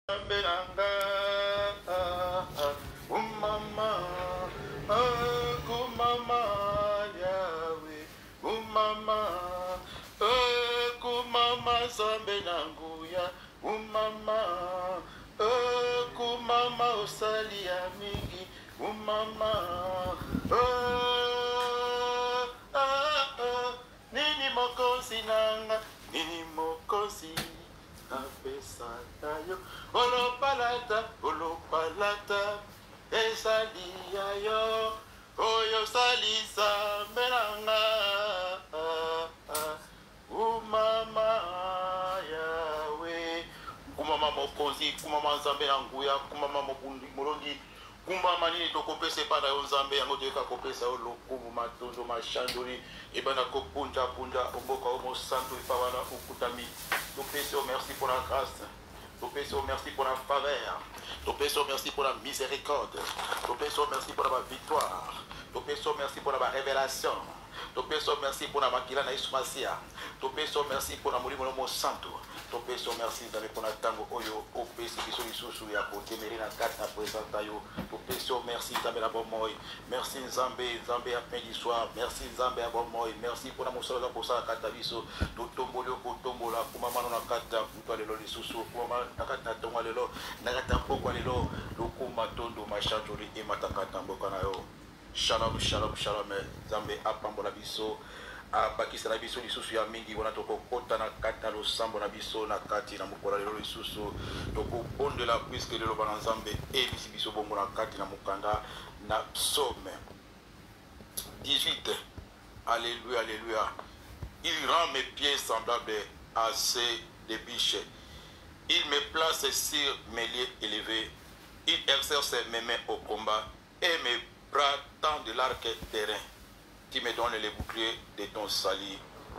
Benanga, umama, kumama, Yahweh, umama, kumama, Zambenanguya, umama, kumama, Osalia mingi, umama, nini mokosi nanga, nini mokosi. Apesatayo, olopalata, esaliayo, oyo salisa melanga, umama Yahweh, kumama mokonzi, kumama nzambe nanguya, kumama molongi, kumama nini tokopese pana yo nzambe yango toyeka kopesa yo lokumu matondo mashandoli ebana kopunja punja omboka omo santo epawana okutami. Topese au merci pour la grâce. Topese au merci pour la faveur. Topese au merci pour la miséricorde. Topese au merci pour la victoire. Topese au merci pour la révélation. Topese au merci pour la makila na Ismasia. Topese au merci pour la molimo no santo. Topese au merci dans le ponatango oyo opesi biso lisusu ya kotemeri na kata presenta yo. Topese au merci Nzambe la bomoy. Merci Nzambe, Nzambe à fin du soir. Merci Nzambe à bomoy. Merci pour la mosala pour ça kata biso. Totombolo kotombola kumama na kata kutwa lelo lisusu kumama na kata tonga lelo na kata pokwa lelo lokuma tondo machanjoli e matakata mboka na yo. Shalom, shalom, shalom. Nzambe apambola biso. Bakisa na biso lisusu ya mingi wana tokokota na kati na losambo na biso na kati na mokola lelo lisusu tokobondela puisque lelo bana nzambe ebisi biso bongo na kati na mokanda na psaume 18. Alléluia, alléluia. Il rend mes pieds semblables à ceux des biches. Il me place sur mes lieux élevés. Il exerce mes mains au combat et mes bras tendent l'arc terrain. Tu me donnes les boucliers de ton salut.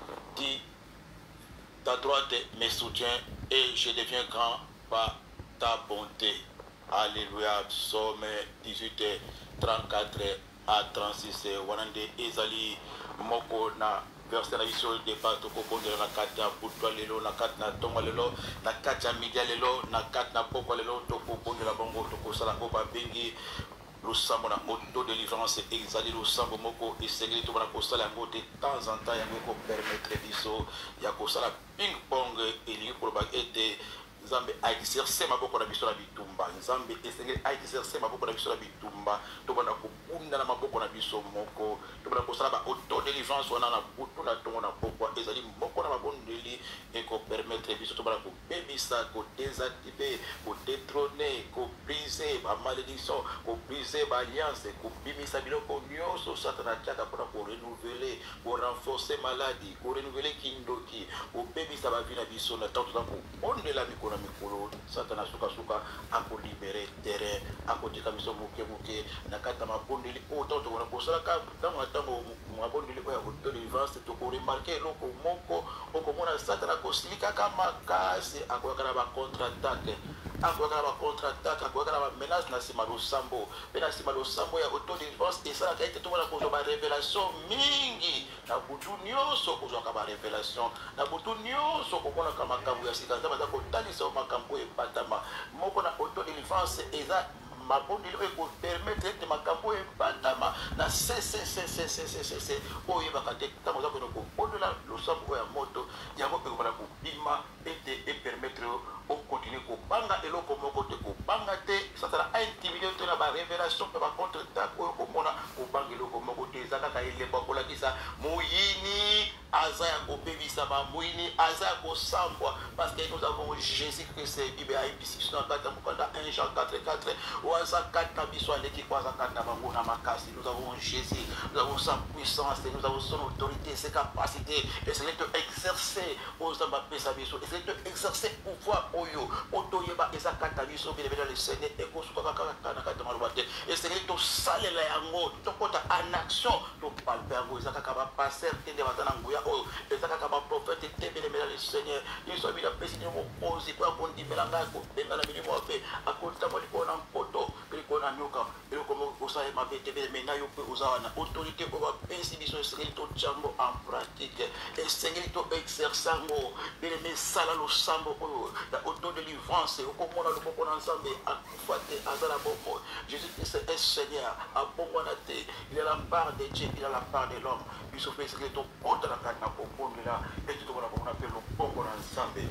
Ta droite me soutient et je deviens grand par ta bonté. Alléluia. Psaume 18, 34 à 36. Wanande ezali moko na verset na biso de pato kokondela na kata putwa lelo na kata na tonga lelo na kata media lelo na kata na pokwa lelo tokokondela bongo tokosala ko ba bengi losambo na auto-délivrance exali losambo moko esengeli tobana kosala yango de temps en temps yango ekopermettre biso ya kosala ping-pong elingi koloba ete Nzambe a exercé maboko na biso na bitumba. Nzambe esengeli a exercé maboko na biso na bitumba. Tobana kopunda na maboko na biso moko. Tobana kosala ba auto-délivrance wana na butu na tongo na pokwa ezali moko na mabondeli eko permettre biso tobana ko bebisa ko désactiver ko détrôner ko briser ba malédiction ko briser ba alliance ko bimisa biloko nyonso satana tiaka pona ko renouveler ko renforcer maladie ko renouveler kindoki ko bebisa ba vie na biso na tanto za ko ondela mikolo na mikolo satana suka ako libérer terrain ako tika biso moke na kata mabondeli autant to na kosala ka tango mabondeli ko ya auto-délivrance to ko remarquer loko moko okomona satana ko silika kama kasi ako kana ba contre-attaque ako kana ba menace na sima losambo pena sima losambo ya auto-délivrance esala ka ete to na kozwa ba révélation mingi na butu nyonso kozwa ka ba révélation na butu nyonso kokona kama makambo ya sika nzambe ko talisa makambo epatama moko na auto-délivrance eza mabondeli eko permettre ete makambo epatama na se oyo bakate tango za kono ko bondola losambo ya moto yango pe ko na ko bima ete e permettre o continuer ko banga eloko moko te ko banga te satana a intimider te na ba révélation pe ba contre attaque oyo ko mona ko banga eloko moko te ezaka ka elemba ko lakisa moyini aza ya ko bebisa ba moyini aza ya ko sambwa parce que nous avons Jésus Christ bibe a ibisi na kata mukanda 1 Jean 4:4 oaza kata biso aleki kwa za kata bango na makasi. Nous avons Jésus, nous avons sa puissance, nous avons son autorité, ses capacités, et c'est de exercer aux ambapesa biso, et c'est de exercer pouvoir oyo otoyeba eza kata biso bi le Seigneur et ko suka kaka kata malobate et c'est de salela yango to kota en action to palper yango eza kaka ba passer tende batana ngoya oyo eza kaka ba prophète tebe le Seigneur yiso bi la pesi ni mo poser pour kondi belanga ko benga na bilimo fe akota mo likona poto ko na nyoka ko osa ma bete mais na yo pe osa na autorité pour penser biso sengeli to jambo en pratique et sengeli to exerçango bien mais sala lo sambo la auto de délivrance au komona lo boko na nzambe akufate azala boko Jésus Christ est Seigneur a bongo na te il a la part de Dieu il a la part de l'homme biso pe sengeli to kota la kana kompondo la et to bona ko na pe lo boko na nzambe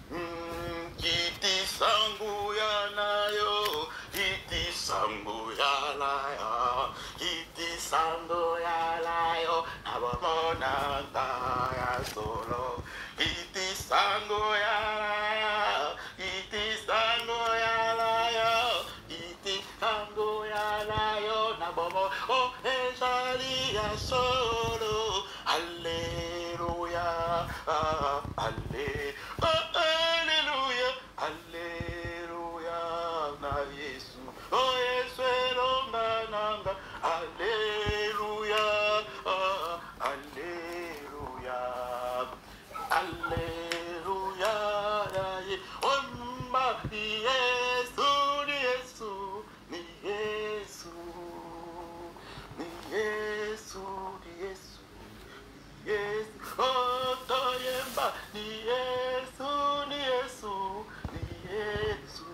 Kiti sangu ya nayo, kiti sangu ya layo, kiti sangu ya layo, nabamona ya solo. Kiti sangu ya layo, kiti sangu ya layo, kiti sangu ya layo, nabamona oh ezali ya solo. Alléluia, alléluia. Alléluia, na Yesu, oh Yesu elongananga, Alléluia, Alléluia, Alléluia, Omba ni Yesu, ni Yesu, ni Yesu, ni Yesu, ni Yesu, Yesu, oh toyemba ni Yesu, ni Yesu. Yesu,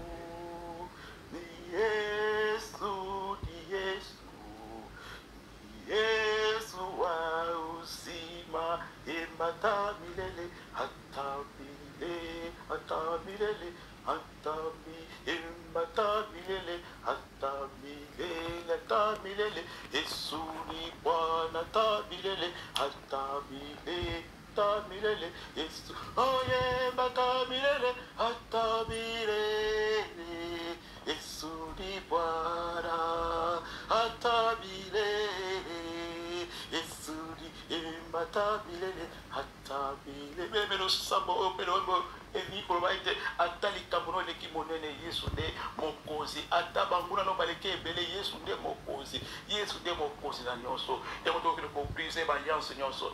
Yesu wa uzima, emata milele, hata milele, hata milele, hata milele, emata milele, hata milele, hata milele, Yesu ni Bwana, hata milele, hata milele. Milele, Yesu, oh yeah, bata milele, hata milele, Yesu ni Bwana, hata milele, Yesu ni bata milele, hata milele. Melo sambo, melo eni probaite atali kamuno leki monene Yesu nde mokozi atabanguna no baleke ebele Yesu nde mokozi na nyonso yango to ko briser ba alliance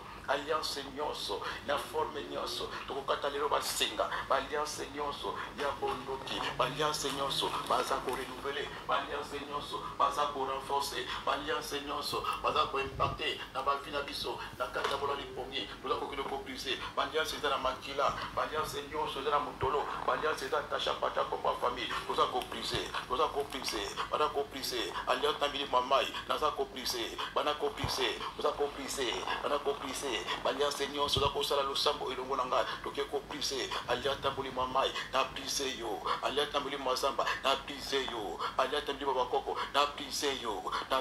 nyonso na forme nyonso to ko kata lelo basinga ba alliance nyonso ya bondoki ba alliance nyonso baza ko renouveler ba alliance nyonso baza ko renforcer ba alliance nyonso baza ko impacter na ba vie na biso na kata bola lipongi to ko briser ba alliance na makila ba alliance nyonso na mutolo ba alliance za tachapata ko pa famille to za ko briser bana ko briser alliance na bili mamai na za ko briser bana ko briser to za ko briser bana ko briser ba alliance nyonso za ko sala lusambo ilongo nanga to ke ko briser alliance na bili mamai na briser yo alliance na bili mazamba na briser yo alliance na bili babakoko na briser yo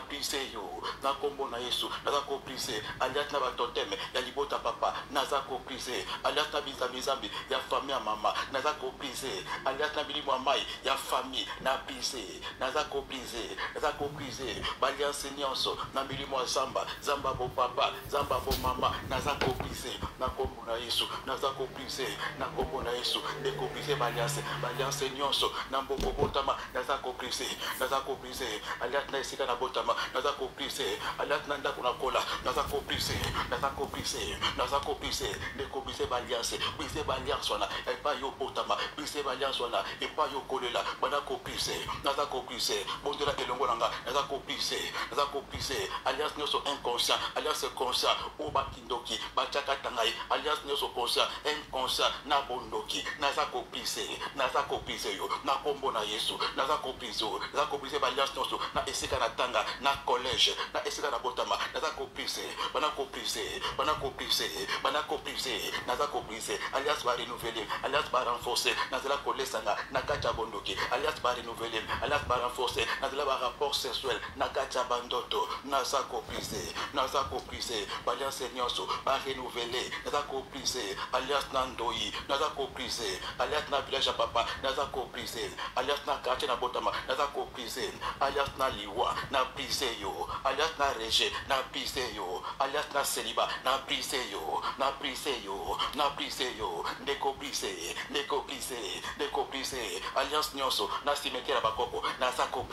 na kombo na Yesu na za ko briser alliance na batoteme ya libota papa na za ko briser alliance na bizambi ya famille mama na za ko briser alliance na bili mamai ya famille na briser na za ko briser ba alliance nyonso na bili zamba bo papa zamba bo mama na za ko briser na kombo na Yesu na za ko briser na kombo na Yesu de ko briser ba alliance nyonso na mboko botama na za ko briser alliance na esika na botama na za ko briser alliance na ndako na kola na za ko briser de ko briser ba alliance wana e pa yo botama briser ba alliance wana e pa yo kolela bana ko briser na za ko briser bondela elongo nanga na za ko briser alliance nyonso inconscient alliance conscient o bakindoki bachaka tangai alliance nyonso conscient inconscient na bondoki na za ko briser yo na kombo na Yesu na za ko briser ba alliance nyonso na esika na tanga na collège na esika na botama na za ko briser bana ko briser na za ko briser alliance ba renouveler alliance ba renforcer na za la kolesanga na kacha bondoki alliance ba renouveler alliance ba renforcer na za ba rapport sexuel na kacha bandoto na za ko briser ba alliance nyonso ba renouveler na za ko briser alliance na ndoi na za ko briser alliance na village papa na za ko briser alliance na quartier na botama na za ko briser alliance na liwa na briser yo alliance na rejet na briser yo alliance na celibat na briser yo ndeko briser alliance nyonso na cimetière bakoko na za ko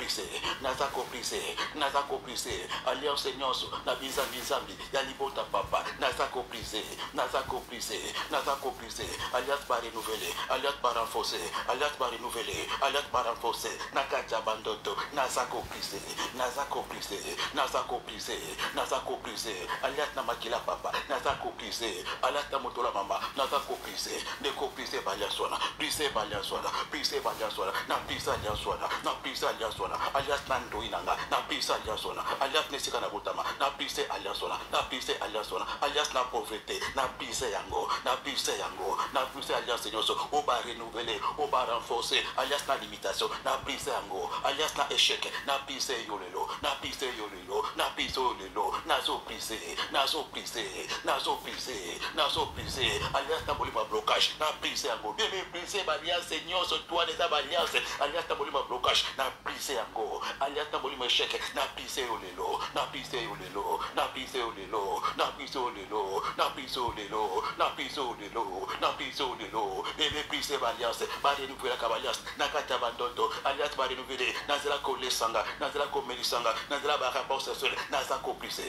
briser alliance nyonso na bizambi ya libota papa na za ko briser alliance ba renouveler alliance ba renforcer alliance ba renouveler renouveler, alliance ba renforcer, nakacha bandoto, nazako plissé, nazako plissé, nazako plissé, nazako plissé, alliance na makila papa, nazako plissé, alliance na motola mama, nazako plissé, neko plissé baliaswana, plissé baliaswana, plissé baliaswana, na plissé aliaswana, na plissé aliaswana, alliance na ndoinanga, na plissé aliaswana, alliance nesika na botama, na plissé aliaswana, na plissé aliaswana, alliance na pauvreté, na plissé yango, na plissé yango, na plissé alliance nyoso, on va renouveler, on va renforcer, alliance na limitation, na plissé yango, alliance na échec, na plissé yolelo, na plissé yolelo, na plissé yolelo, nazo plissé, nazo plissé, nazo plissé, nazo plissé, alliance na bolima blocage, na plissé yango, bien plissé alliance nyoso, toi des alliances, alliance na bolima blocage, na plissé yango, alliance na bolima échec, na plissé yolelo, na plissé yolelo, na plissé yolelo, na plissé yolelo, na plissé yolelo, na plissé yolelo, na plissé yolelo, bien plissé alliance, ba renouveler la alliance, na kata bandoto, alliance ba renouveler, nazela ko lesanga, nazela ko melisanga, nazela ba rapport sexuel, naza ko plissé,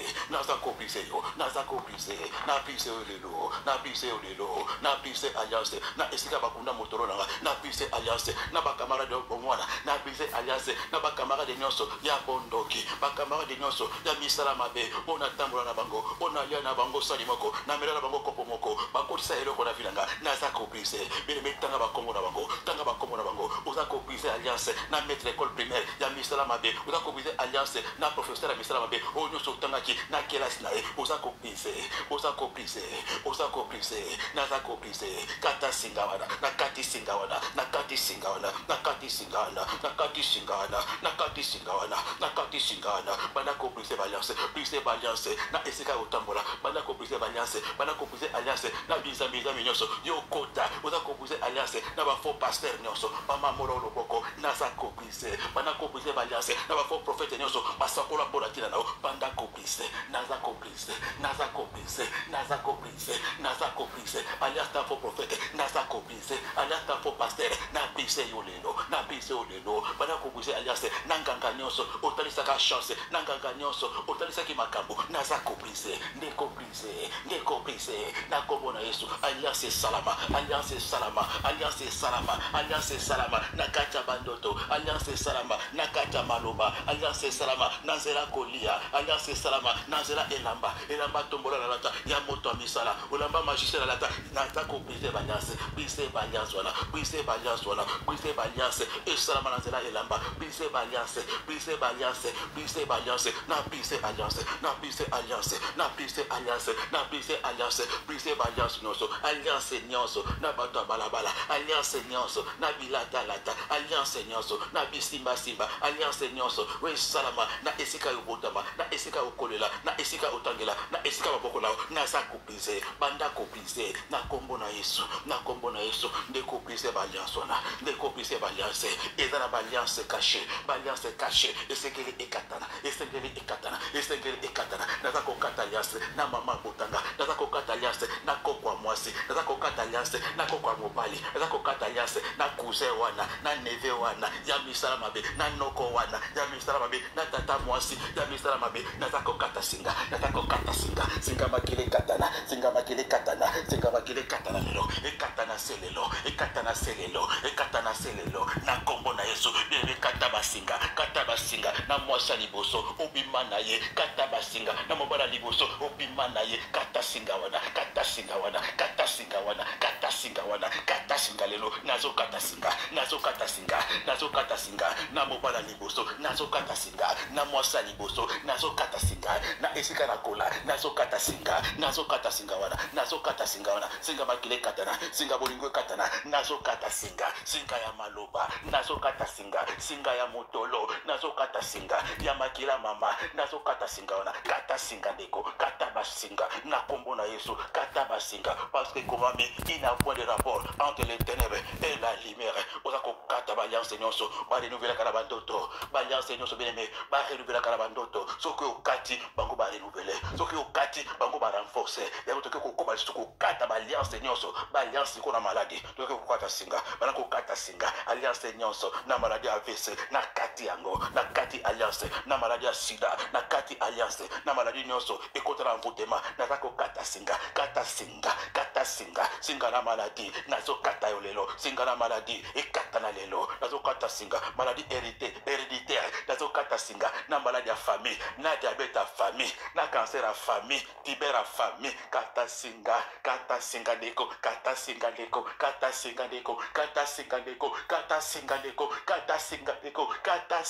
yo, naza ko plissé, na plissé yolelo, na plissé yolelo, na plissé alliance, na esika bakunda motoro nanga, na plissé alliance, na ba camarade de bomwana, na plissé alliance, na ba camarade nyonso ya bondoki, ba camarade nyonso ya misala mabe, ona tambola na bango, ona lia na bango salimoko, na mela na bango kopo moko, bakotisa eloko na vilanga, naza ko plissé, bele metanga ba kombo na bango, tanga ba kombo na bango, oza ko plissé alliance, na maître école primaire ya misala mabe, oza ko plissé alliance, na professeur ya misala mabe, o nyonso tangaki na kelasi na e, oza ko plissé, oza ko plissé, oza ko plissé, naza ko plissé, kata singawana, na kati singawana, na kati singawana, na kati singawana, na kati singawana, na kati singawana, na kati singawana, bana ko plissé alliance, na esika otambola, bana ko plissé alliance, bana ko plissé alliance, na biza nyonso, yo kota, oza ko plissé alliance, na ba faux pasteur nyonso, mama molo loboko, naza ko plissé, bana ko plissé alliance, na ba faux prophète nyonso, basakola bola tina nao, banda ko plissé, naza ko plissé, naza ko plissé, naza ko plissé, naza ko plissé, alliance na faux prophète, naza ko plissé, alliance na faux pasteur, na plissé yolelo, na plissé yolelo, bana ko plissé alliance, na nganga nyonso, otalisa ka chance, na nganga nyonso, otalisa ki makambo, naza ko plissé, ndeko plissé, na kombo na Yesu, alliance salama, alliance salama, alliance salama, alliance salama, na kata bandoto, alliance salama, na kata maloba, alliance salama, na zela kolia, alliance salama, na zela elamba tombola na lata, ya moto misala, olamba magicien na lata, na tako plissé balliance wana, plissé balliance, et salama na zela elamba, plissé balliance, na plissé alliance, na plissé alliance, na plissé alliance, na plissé alliance, plissé balliance nyonso, alliance nyonso, na bato balabala, alliance nyonso, na bilata lata, alliance nyonso, na bisimba simba, alliance nyonso, we salama, na esika yobotama, na esika okolela, na esika otangela, na esika babokola, na za koplissé, banda koplissé, na kombo na Yesu, ndeko plissé balliance wana, ndeko plissé balliance, ezala balliance caché, esengeli ekatana, naza kokata alliance, na mama botanga, naza kokata alliance, na kokwa mwasi, naza kokata alliance, na kokwa mobali, naza kokata alliance, na cousin wana, na neve wana, ya misala mabe, na noko wana, ya misala mabe, na tata mwasi, ya misala mabe, naza kokata singa, singa makile katana lelo, ekatana selelo, na kombo na Yesu, bebe kata basinga, na mwasa liboso, obima na ye, kata basinga, na mobala liboso, obima na ye, kata singa wana, lelo, nazo kata singa, na mobala liboso, nazo kata singa, na mwasa liboso, nazo kata singa, na esika na kola, nazo kata singa wana, singa makile katana, singa bolingo katana, nazo kata singa ya maloba, nazo kata singa ya motolo, nazo kata singa ya makila mama, nazo kata singa wana, kata singa ndeko, kata basinga, na kombo na Yesu, kata basinga, parce que comment il n'y a point de rapport entre les ténèbres et la lumière. Oza ko kata balliance nyonso, ba renouveler kala bandoto, balliance nyonso bien aimé, ba renouveler kala bandoto, soko kati bango ba renouveler soki okati bango ba renforcer yango toke kokoma lisusu kokata baalliance nyonso baalliance ko na maladie toke kokata singa bana kokata singa alliance nyonso na maladie AVC na kati yango na kati alliance na maladie ya sida na kati alliance na maladie nyonso ekota na mvutema na kokata singa kata singa kata singa singa na maladie nazo kata yo lelo singa na maladie ekata na lelo nazo kata singa maladie héréditaire nazo kata singa na maladie ya famille na diabète ya famille na cancer ya famille tibère ya famille kata singa deko kata singa deko kata singa deko kata singa deko kata singa deko kata singa deko kata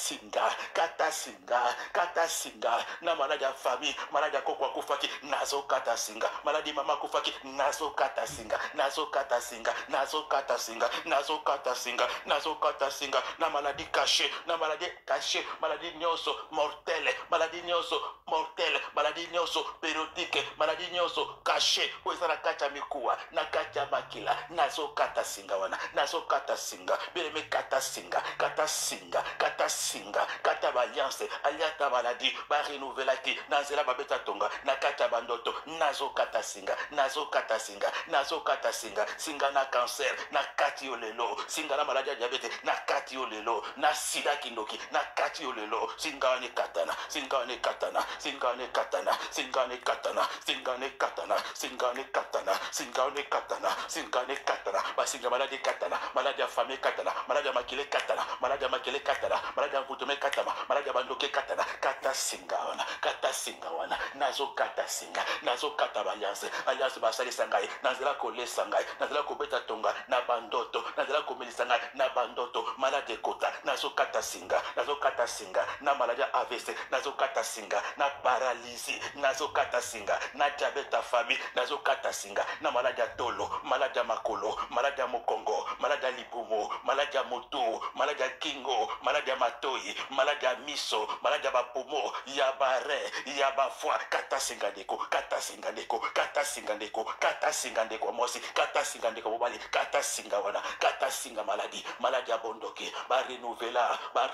singa na maladie ya famille maladie ya koko akufaki nazo kata singa maladie mama akufaki nazo kata singa nazo kata singa nazo kata singa nazo kata singa nazo kata singa na maladie cachée na maladie cachée maladie nyonso mortelle maladie nyonso mortelle maladie nyonso périodique maladie nyonso cachée oza na kati ya mikuwa na kati ya makila nazo kata singa wana nazo kata singa bileme kata singa kata singa kata singa kata alliance alliance maladie ba renouvelaki na nzela babeta tonga na kati ya bandoto nazo kata singa nazo kata singa nazo kata singa singa na cancer na kati yo lelo singa na maladie ya diabete na kati yo lelo na sida kindoki na kati yo lelo singa ne katana singa ne katana singa ne katana singa ne katana singa ne katana singa ne katana singa ne katana singa ne katana basinga maladie katana maladie ya famille katana maladie ya makile katana maladie ya makile katana maladie ya mvutume katana maladie ya bandoke katana kata singa wana nazo kata singa nazo kata alliance basalisa ngai nazela kolesa ngai nazela kobeta tonga na bandoto nazela komelisa ngai na bandoto maladie kota nazo kata singa na maladie AVC nazo kata singa na paralysie nazo kata singa na diabète ya famille nazo kata singa na maladie ya tolo maladie ya makolo maladie ya mokongo maladie ya libumu maladie ya motu maladie ya kingo maladie ya matoi maladie ya miso maladie ya bapumo ya bare ya bafwa kata singa ndeko kata singa ndeko kata singa ndeko kata singa ndeko mosi kata singa ndeko mobali kata singa wana kata singa maladie ya bondoke ba renouveler ba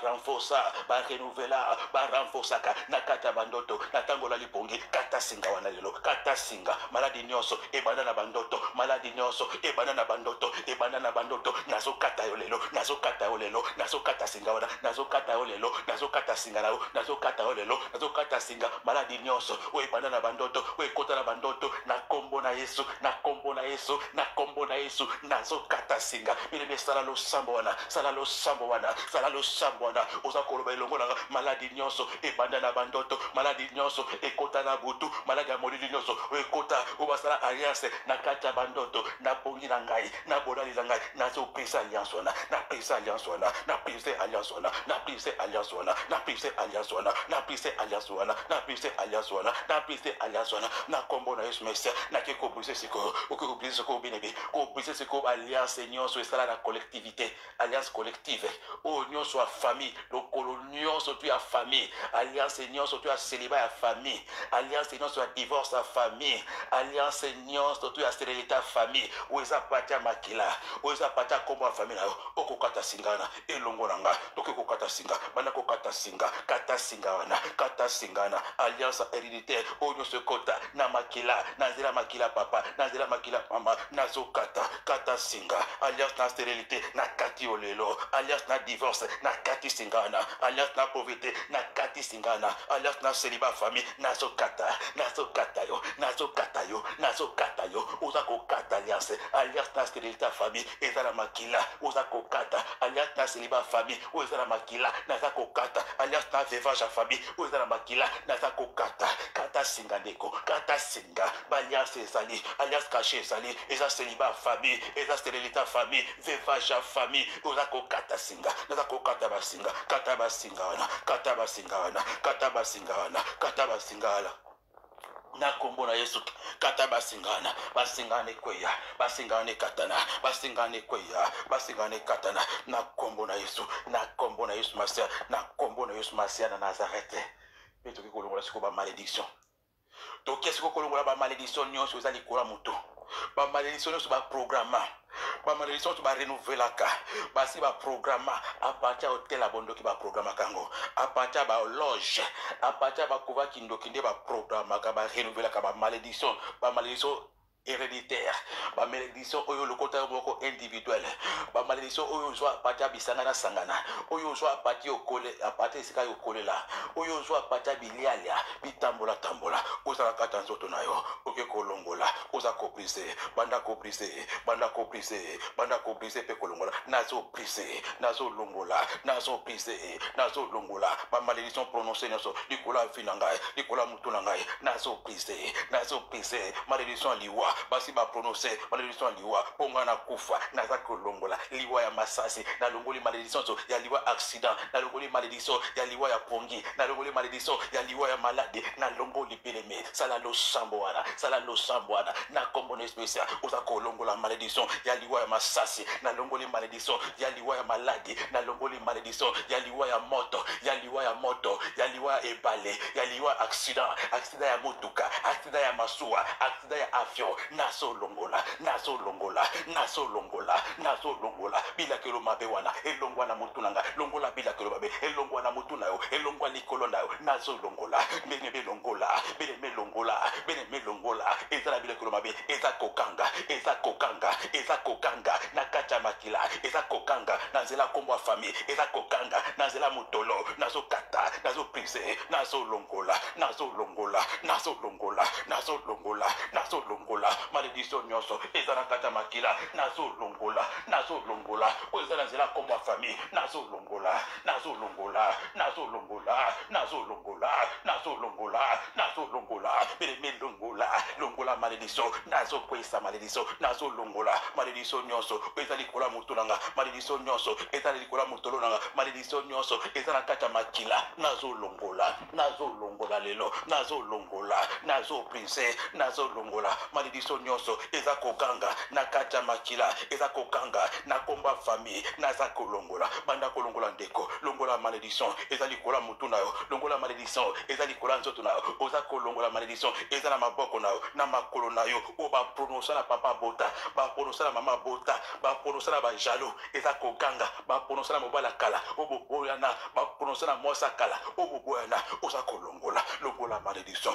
renforcer na kata bandoto na tango la lipongi kata singa wana lelo kata singa maladie nyonso ebanda na bandoto maladie nyonso ebanda na bandoto nazo kata yo lelo nazo kata singa wana nazo kata yo lelo nazo kata singa nao nazo kata yo lelo nazo kata singa maladie nyonso o ebanda na bandoto o ekota na bandoto na kombo na Yesu nazo kata singa ile sala lo sambo wana oza koloba elongo na maladie nyonso ebanda na bandoto maladie nyonso ekota na butu maladie ya molili nyonso ekota obasala alliance na kati ya bandoto na pongi na ngai na bolali na ngai nazo pesa alliance wana na pesa alliance wana na pesa alliance wana na pesa alliance wana na pesa alliance wana na pesa alliance wana na pesa alliance wana na pesa alliance wana na kombo na Yesu Messia na ke ko brise siko o ko brise siko binebe ko brise siko alliance nyonso esala na collectivité alliance collective o nyonso a famille lokolo nyonso tu ya famille alliance nyonso tu ya célibat ya famille alliance nyonso ya divorce ya famille alliance nyonso tu ya stérilité ya famille oza patia makila oza patia kombo ya famille na okokata singana elongo nanga toke kokata singa bana kokata singa kata singa wana kata singana alliance héréditaire o nyonso kota na makila na zela makila papa na zela makila mama nazo kata singa alliance na stérilité na kati olelo alliance na divorce na kati singana alliance na pauvreté na kati singana alliance na célibat famille nazo kata yo oza kokata alliance na stérilité famille eza na makila oza kokata alliance na célibat famille oza na makila naza kokata alliance na veuvage famille oza na makila naza kokata kata singa ndeko kata singa alliance ezali alliance cachée ezali eza célibat famille eza stérilité famille veuvage famille oza kokata singa naza kokata basinga kata basinga wana na kombo na Yesu kata basingane kweya basingane katana basingane kweya basingane katana na kombo na Yesu Masia na kombo na Yesu Masia na Nazareth peto ki kolongola siko ba malédiction to kesi ko kolongola ba malédiction nyonso ezali kola moto ba malédiction nyonso ba programme ba malédiction tu ba renouveler ka ba si ba programme à partir hôtel abondo qui ba programme kango à partir ba loge à partir ba kuva kindo kinde ba programme ka ba renouveler ka ba malédiction héréditaire, ba malédiction oyo le côté moko individuel, ba malédiction oyo zo apati bisangana sangana, oyo zo apati okole, apati sika okole la, oyo zo apati bilialia, bitambola tambola, oza kata nzoto na yo, oke kolongola, oza koprise, banda koprise, banda koprise, banda koprise pe kolongola, nazo prise, nazo longola, nazo prise, nazo longola, ba malédiction prononcée nazo, likola finangai, likola mutunangai, nazo prise, malédiction liwa basi ba prononcer malédiction liwa ponga na kufa na za kolongola liwa ya masasi na longoli malédiction ya liwa accident na longoli malédiction ya liwa ya pongi na longoli malédiction ya liwa ya malade na longoli peleme sala lo samboana na kombono spécial uza kolongola malédiction ya liwa ya masasi na longoli malédiction ya liwa ya malade na longoli malédiction ya liwa ya moto ya liwa ya ebale ya liwa accident ya motuka accident ya masua accident ya avion naso longola bila kelo mabe wana elongwa na mutunanga longola bila kelo mabe elongwa na mutuna yo elongwa likolo na yo naso longola bene longola ezala bila kelo mabe eza kokanga na kacha makila eza kokanga na zela kombo famille eza kokanga na zela mutolo naso kata naso prise naso longola malédiction nyonso ezana kata makila nazo longola ezana zela kombo famille nazo longola bene longola malédiction nazo kwesa malédiction nazo longola malédiction nyonso ezali kola mutunanga malédiction nyonso ezali kola mutolonanga malédiction nyonso ezana kata makila nazo longola lelo nazo prince nazo longola malédiction nyonso eza kokanga na kata makila eza kokanga na komba famille naza kolongola banda kolongola ndeko longola malédiction eza likola mutuna yo longola malédiction eza likola nzoto na yo oza kolongola malédiction eza na maboko na yo na makolo na yo o ba prononcer na papa bota ba prononcer na mama bota ba prononcer na ba jalo eza kokanga ba prononcer na mobala kala o boboyana ba prononcer na mosa kala o boboyana oza kolongola longola malédiction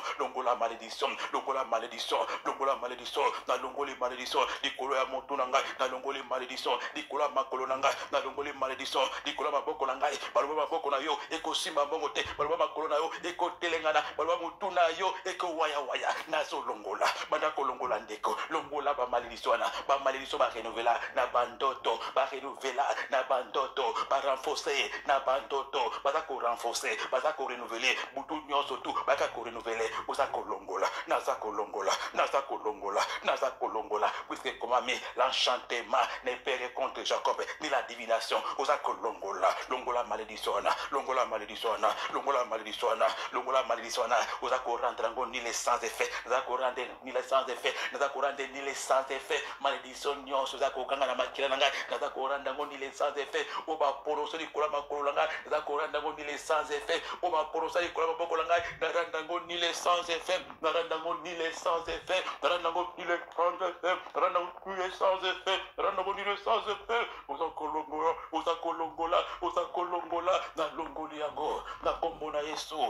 na longoli malédiction likolo ya moto na ngai na longoli malédiction likolo ya makolo na ngai na longoli malédiction likolo ya maboko na ngai baloba maboko na yo ekosimba mbongo te baloba makolo na yo ekotelengana baloba motu na yo ekowaya nazo longola banda kolongola ndeko longola ba malédiction ba renouveler na bandoto ba renforcer na bandoto baza ko renforcer baza ko renouveler butu nyonso tu baka ko renouveler oza kolongola naza kolongola puisque comme ami l'enchantement n'est pas contre Jacob ni la divination oza kolongola malédiction oza ko rendre ngo ni les sans effet oza ko rendre ni les sans effet malédiction nyonso oza ko kanga na makila na ngai oza ko rendre ngo ni les sans effet o ba poroso ni kola makolo na ngai oza ko rendre ngo ni les sans effet o ba poroso ni kola maboko na ngai na rendre ngo ni les sans effet oza kolongola na longoli yango na kombo na Yesu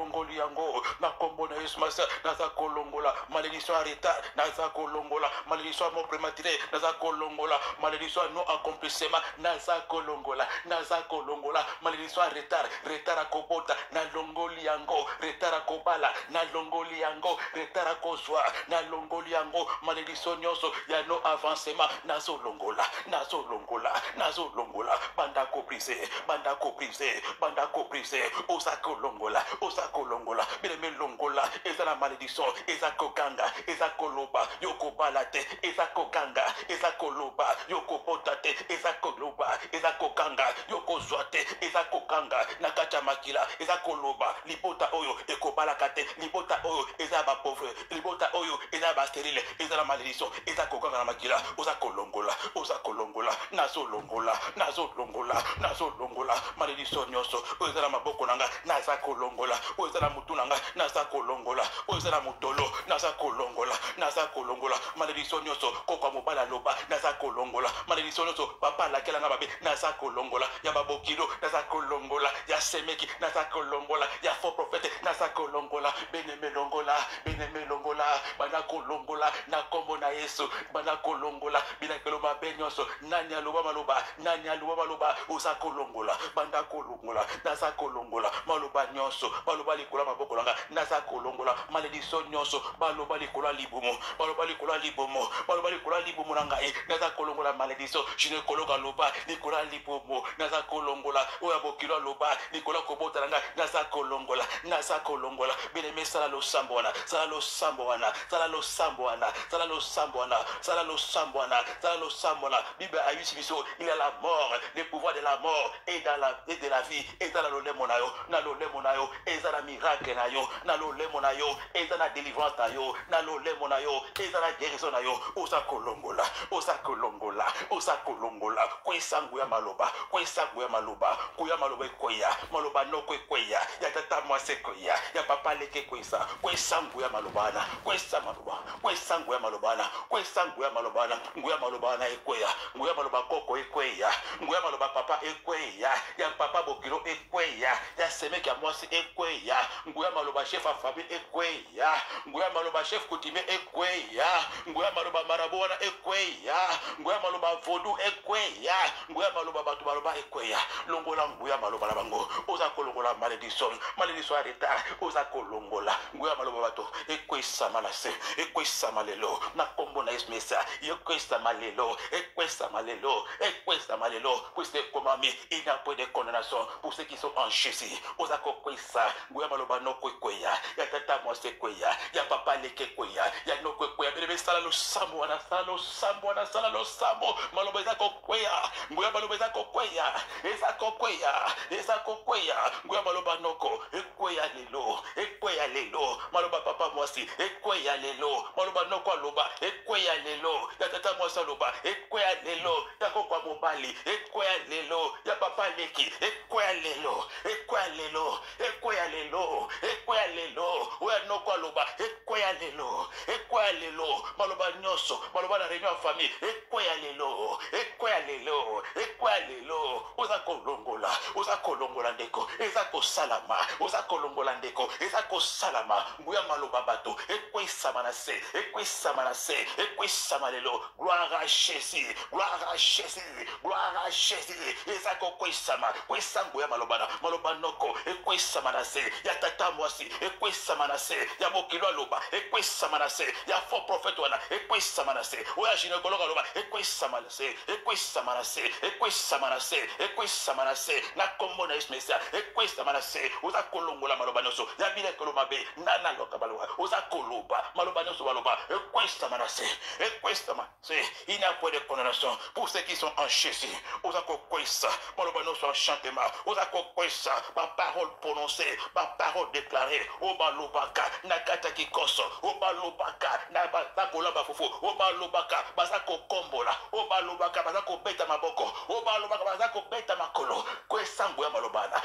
masa naza kolongola malédiction à retard naza kolongola malédiction à mort prématuré naza kolongola malédiction à non accomplissement naza kolongola malédiction à retard à kobota na longoli yango retard à kobala na longoli yango retard à kozwa na longoli yango malédiction nyonso ya no avancement nazo longola banda koprise oza kolongola bele longola eza na malédiction eza kokanga eza koloba yokobala te eza kokanga eza koloba yokopota te eza koloba eza kokanga yokozwa te eza kokanga na kata makila eza koloba libota oyo ekobalaka te libota oyo eza ba pauvre libota oyo eza ba stérile eza la malédiction eza kokanga na makila oza kolongola longola nazo longola nazo longola nazo longola malédiction nyonso ozala maboko nanga naza kolongola ozala mutu nanga naza kolongola ozala mutolo naza kolongola malédiction nyonso kokwa mobala loba naza kolongola malédiction nyonso papa lakelanga babe naza kolongola ya babokilo naza kolongola ya semeki naza kolongola ya faux prophète naza kolongola beneme longola bana kolongola na kombo na Yesu bana kolongola bila keloma benyoso nani aloba maloba usa kolongola banda kolongola naza kolongola maloba nyonso baloba likola maboko langa naza kolongola malédiction nyonso baloba likola libumo nanga naza kolongola malédiction gynécologue loba likola libumo naza kolongola oya bokilo loba likola kobota nanga naza kolongola bien-aimé sala lo samboana Bible a eu biso il y a la mort le pouvoir de la mort et de la vie et dans le lemonayo na lo lemonayo et dans la miracle nayo na lo lemonayo et dans la délivrance nayo na lo lemonayo et dans la guérison nayo osa kolongola kwesangu ya maloba kuya maloba koya maloba no koya ya tata mwase koya ya papa leke kwesa kwesangu ya malobana kwesangu ya malobana nguya malobana ekweya nguya maloba koko ekweya nguya maloba papa ekweya ya papa bokilo ekweya ya semeki ya mwasi ekweya nguya maloba chef a famille ekweya nguya maloba chef coutumier ekweya nguya maloba maraboana ekweya nguya maloba vodu ekweya nguya maloba batu maloba ekweya longola nguya maloba na bango oza kolongola malédiction ya retard oza kolongola nguya maloba bato ekwesa malase ekwesa malelo na kombo na Yesu Mesa ekwesa malelo puisque comme ami il n'y a pas de condamnation pour ceux qui sont en Jésus oza kokwesa nguya maloba no kweya ya tata mwase kweya ya papa leke kweya ya no kweya bele sala lo sambo maloba za kokweya nguya maloba za kokweya eza kokweya nguya maloba noko ekweya lelo maloba papa mwasi ekweya lelo maloba noko aloba ekweya lelo ya tata mwasi aloba ekweya lelo ya kokwa mobali ekweya lelo ya papa leki ekweya lelo oya noko aloba ekweya lelo maloba nyonso maloba na réunion ya famille ekweya lelo oza kolongola ndeko eza kosalama nguya maloba bato ekwesama na se lelo gloire à Jésus eza kokwesama kwesa nguya maloba noko ekwesama na se ya tata mwasi ekwesama na se ya mokilo aloba ekwesama na se ya faux prophète wana ekwesama na se oya gynécologue aloba ekwesama na se na kombo na Yesu Mesa ekwesama na se oza kolongola maloba nyonso ya bilekelo mabe nana loka baloba oza koloba maloba nyonso baloba ekwesama na se il n'y a pas de condamnation pour ceux qui sont en Jésus oza kokwesa maloba nyonso en chantement oza kokwesa ma parole prononcée ma parole déclarée obalobaka na kata kikoso obalobaka na bazakolamba fufu obalobaka bazakokombola obalobaka bazakobeta maboko obalobaka bazakobeta makolo kwesangu ya malobana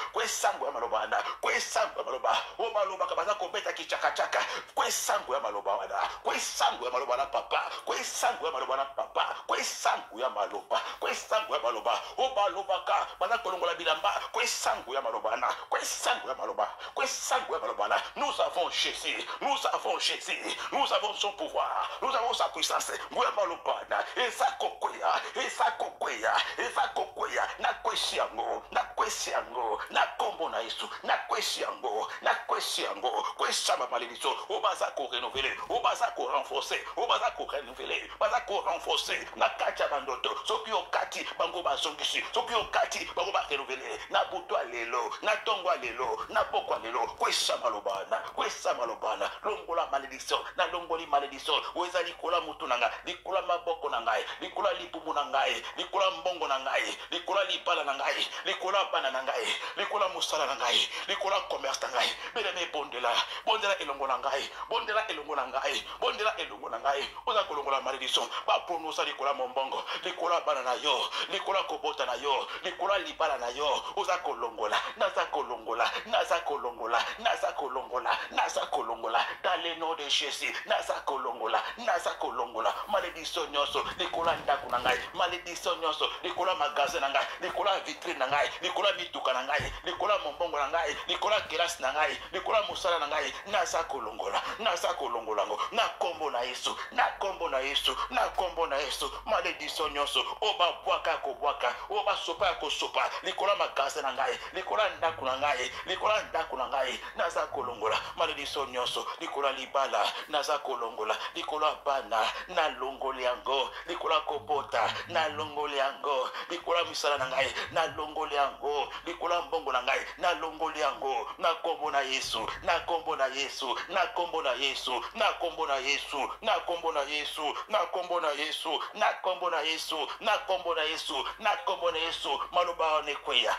obalobaka bazakobeta kichakachaka kwesangu ya malobana papa kwesangu ya maloba obalobaka bazakolongola bilamba kwesangu ya malobana nous avons Jésus nous avons son pouvoir nous avons sa puissance nguya malobana eza kokwea na kwesi yango na kombo na Yesu na kwesi yango kwesama malédiction obaza ko renouveler obaza ko renforcer na kati ya bandoto soki okati bango bazongisi soki okati bango ba renouveler na buto lelo na tongo lelo na poko lelo kwesama lobana longola malédiction na longoli malédiction oza likola mutu nanga likola maboko na ngai likola lipumu na ngai likola mbongo na ngai likola lipala na ngai likola bana na ngai likola musala na ngai likola commerce na ngai bien-aimé bondela elongo na ngai bondela elongo na ngai bondela elongo na ngai oza kolongola malédiction ba prononcer likola mombongo likola bana na yo likola kobota na yo likola libala na yo oza kolongola naza kolongola naza kolongola naza kolongola naza kolongola dans le nom de Jésus naza kolongola malédiction nyonso likola ndako na ngai malédiction nyonso likola magasin na ngai likola vitrine na ngai likola mituka na ngai likola mombongo na ngai likola kelasi na ngai likola musala na ngai naza kolongola ngo na kombo na Yesu na kombo na Yesu na kombo na Yesu malédiction nyonso oba bwaka ko bwaka oba sopa ko sopa likola magasin na ngai likola ndako na ngai naza kolongola malédiction nyonso likola libala naza kolongola likola bana na longoli yango likola kobota na longoli yango likola misala na ngai na longoli yango likola mbongo na ngai na longoli yango na kombo na Yesu na kombo na Yesu na kombo na Yesu na kombo na Yesu na kombo na Yesu na kombo na Yesu na kombo na Yesu na kombo na Yesu na kombo na Yesu maloba nekweya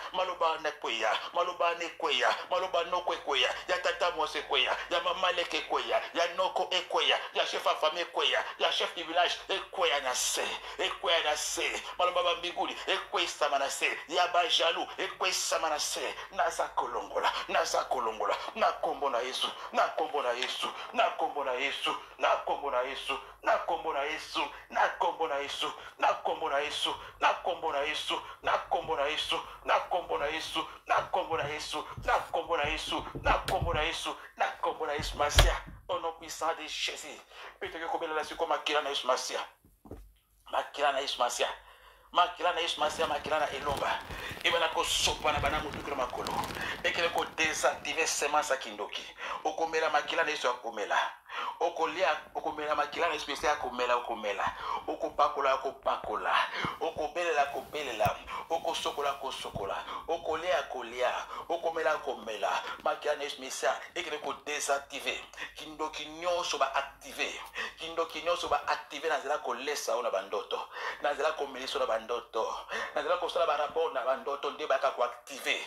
maloba nokweya ya tata mose kweya ya mama leke kweya ya noko ekweya ya chef of famille kweya ya chef du village ekweya na se maloba bambiguli ekwesa manase ya ba jaloux ekwesa manase naza kolongola na kombo na Yesu na kombo na Yesu na kombo na Yesu na kombo na Yesu na kombo na Yesu na kombo na Yesu na kombo na Yesu na kombo na Yesu na kombo na Yesu na kombo na Yesu na kombo na Yesu na kombo na Yesu na kombo na Yesu na kombo na Yesu Masia au nom puissant de Jésus peut-être que la suite comme makila na Yesu Masia makila na Yesu Masia makila na elomba ibana ko sopa na bana mutu kilo makolo ekele ko désactiver semence kindoki okomela makila na Yesu akomela okolia okomela makila na Yesu Masia akomela okopakola okobelela okosokola okolia okomela makila na Yesu Masia ekele ko désactiver kindoki nyonso ba activer na zela ko lesa ona bandoto na zela ko meliso na bandoto na zela ko sala ba rapport na bandoto nde baka ko activer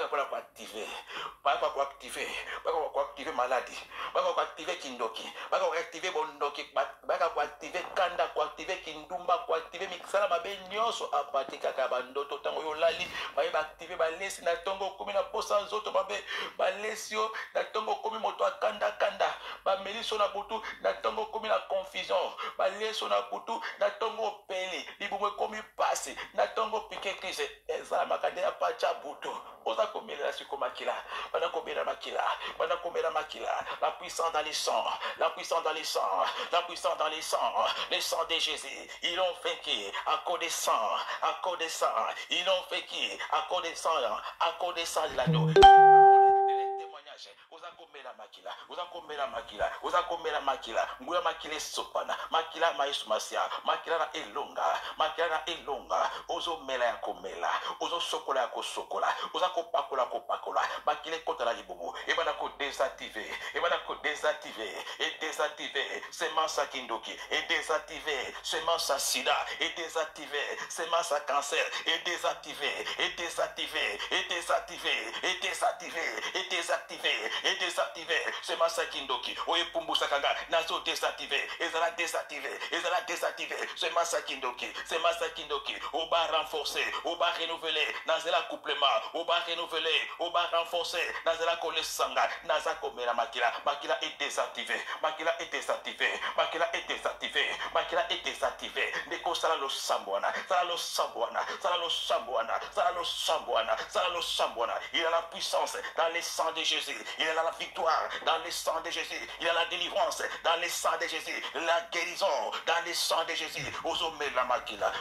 maladie baka ko activer kindoki baka ko activer bondoki baka ko activer kanda ko activer kindumba ko activer mixala mabe nyonso apatika ka bandoto tango yo lali ba activer ba lesi na tongo komi na posa nzoto mabe ba lesio na tongo komi moto akanda ba meliso na butu na tongo komi na confusion ba leso na butu na tongo peli libumwe komi pasi na tongo pique crise ezala makande ya pacha butu oza komela la siko makila bana komela makila la puissance dans les sangs les sangs de Jésus ils ont vaincu à cause des sangs ils ont vaincu à cause des sangs de l'agneau. Oza komela makila ngula makile sopana makila maïs masia makila na elonga ozo mela ya komela ozo sokola ya kosokola oza kopakola makile kota la libubu ebana ko désactiver et désactiver semence kindoki et désactiver semence sida et désactiver semence cancer et désactiver semence kindoki oye pumbusa kanga nazo désactiver ezala désactiver semence kindoki oba renforcer oba renouveler nazela couplement oba renouveler oba renforcer nazela kolesanga naza komela makila est désactivé ndeko sala lo sambwana il a la puissance dans les sangs de Jésus il a la victoire dans les sangs de Jésus il a la délivrance dans les sangs de Jésus la guérison dans les sangs de Jésus ozomela makila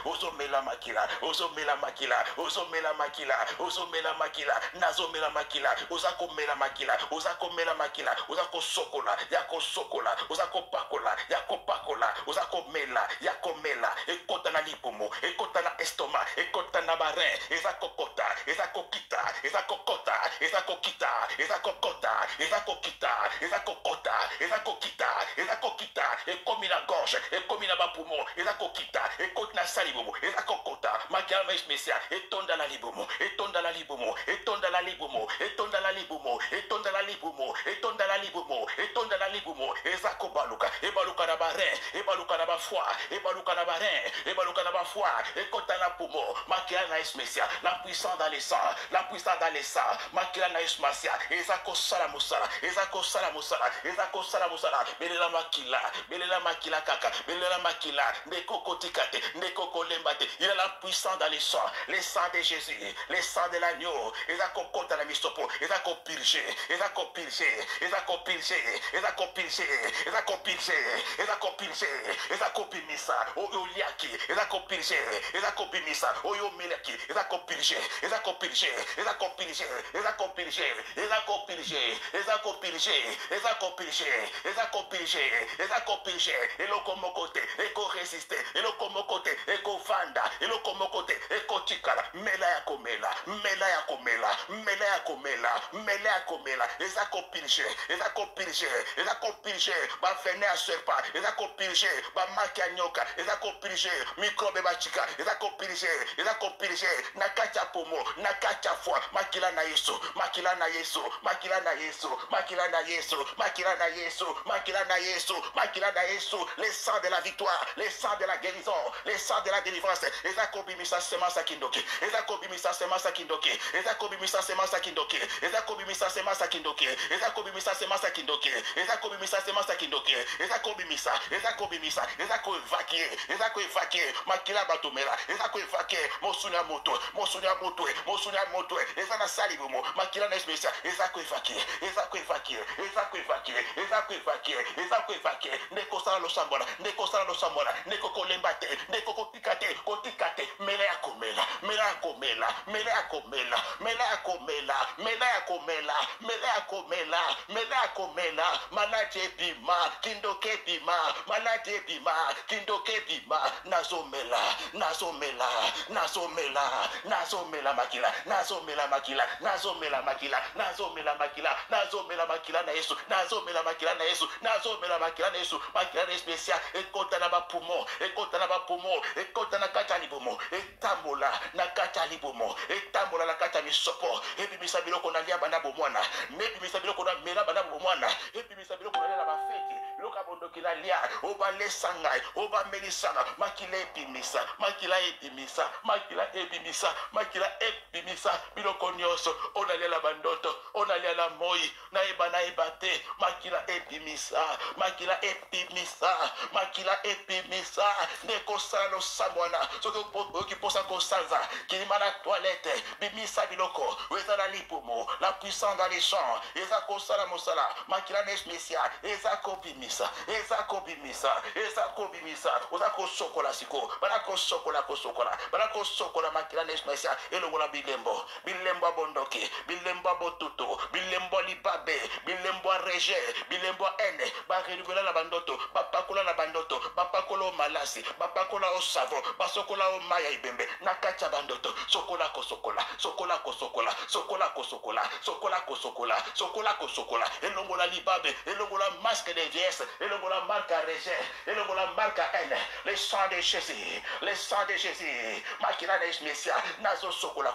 nazomela makila ozakomela makila ozakosokola yakopakola ozakomela yakomela ekota na lipumo ekota na estoma ekota na barin ezakokota ekomi na gorge ekomi na bapumo ezakokita ekoti na salibumo ezakokota makila maïs mesia etonda na libumo la libumo, etonda la libumo, etonda la libumo, etonda la libumo, etonda la libumo, ezako baluka, ebaluka na barin, ebaluka na bafoi, ebaluka na barin, ebaluka na bafoi, ekota na poumon, makila na esmesia, la puissance dans les sangs, la puissance dans les sangs, makila na esmasia, ezako sala musala, ezako sala musala, ezako sala musala, belela makila kaka, belela makila, ndekoko tikate, ndekoko lembate, il a la puissance dans les sangs de Jésus, les sangs de l'agneau, ezako kota na misopo, ezako pilche, ezako pilche, ezako pilche, ezako pilche, ezako pilche, ezako pilche, ezako pimisa, oyo liaki, ezako pilche, ezako pimisa, oyo milaki, ezako pilche, ezako pilche, ezako pilche, ezako pilche, ezako pilche, ezako pilche, ezako pilche, ezako pilche, ezako pilche, eloko mokote, eko resiste, eloko mokote, eko fanda, eloko mokote, eko tikala, mela ya komela, mela ya komela, mela ya komela, mela ya komela, ezako pilche, ezako pilche, ezako pilche, ba fene a serpa, ezako pilche, ba maki a nyoka, ezako pilche, microbe ba chika, ezako pilche, nakacha pomo, nakacha foi, makila na Yesu, makila na Yesu, makila na Yesu, makila na Yesu, makila na Yesu, makila na Yesu, makila na Yesu, les sangs de la victoire, les sangs de la guérison, les sangs de la délivrance, ezako bimisa semasa kindoki, ezako bimisa semasa kindoki, ezako bimisa semasa kindoki, ezako bimisa semasa kindoki, ezako bimisa semasa kindoki, ezako bimisa semasa kindoki, ezako bimisa, ezako bimisa, ezako evacuer, makila batumela, ezako evacuer, mosunya moto, ezana salibumo, makila na espèce, ezako evacuer, neko sala lo sambona, neko kolembate, neko kotikate, mela ya komela, manaje bima, kindoke bima, nazomela makila na Yesu, nazomela makila na Yesu, makila na spécial, ekota na ba poumon, ekota na kata libomo, etambola na kata misopo, ebimisa biloko na lia bana bomwana, nebimisa biloko na mela bana bomwana, ebimisa biloko na lia na bafeti, biloko abondoki na lia, oba lesangai, oba melisanga, makila ebimisa, biloko nyoso, onalia la bandoto, onalia la moi, na ebate, makila epimisa, neko salo samwana, soki ki posa ko sanza, ki mana toilette, bimisa biloko, wezala lipomo, la puissance dans les champs, ezako sala mosala, makila nesmesia, ezako bimisa, ozako sokola siko, banako sokola makila nesmesia, elongola bilembo abondoki, bilembo abotutu, bilembo libabe, bilembo reje, bilembo ene, barenouveler la bandoto, bapakola la bandoto, bapakola malasi, bapakola o savo, basokola o maya ibembe, nakacha bandoto, sokola, elongola libabe, elongola masque de vieillesse, elongola marque reje, elongola marque ene, les sangs de Jésus, makila nesmesia, nazo sokola,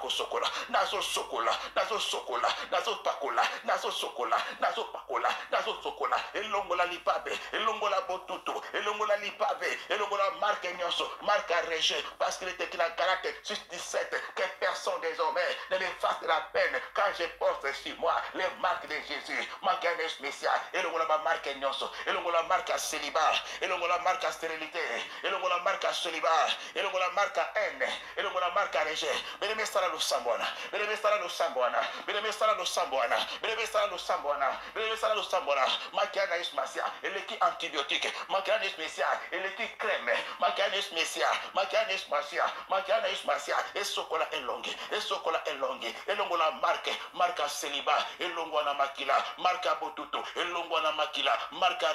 elongola libabe, elongola botutu, elongola libabe, elongola marque nyoso, marque reje, parce qu'il était qu'il a caractère 6-17, que personne désormais ne me fasse de la peine quand je porte sur moi les marques de Jésus, marque nesmesia, elongola marque nyoso, elongola marque célibat, elongola marque stérilité, elongola marque célibat, elongola marque haine, elongola marque reje, beleme sala lo sambona, makiana ismasia, eleki antibiotique, makiana ismasia, eleki crème, makiana ismasia, esokola elongi, elongola marque célibat, elongwana makila, marque botuto, elongwana makila, marque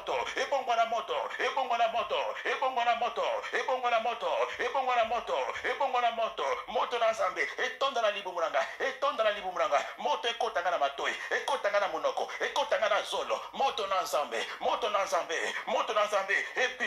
moto, ebongo na moto, ebongo na moto, ebongo na moto, ebongo na moto, ebongo na moto, ebongo na moto, moto na Nzambe, etonda na libumuranga, etonda na libumuranga, moto ekotanga na matoi, ekotanga na monoko, ekotanga na zolo, moto na Nzambe, moto na Nzambe, moto na Nzambe,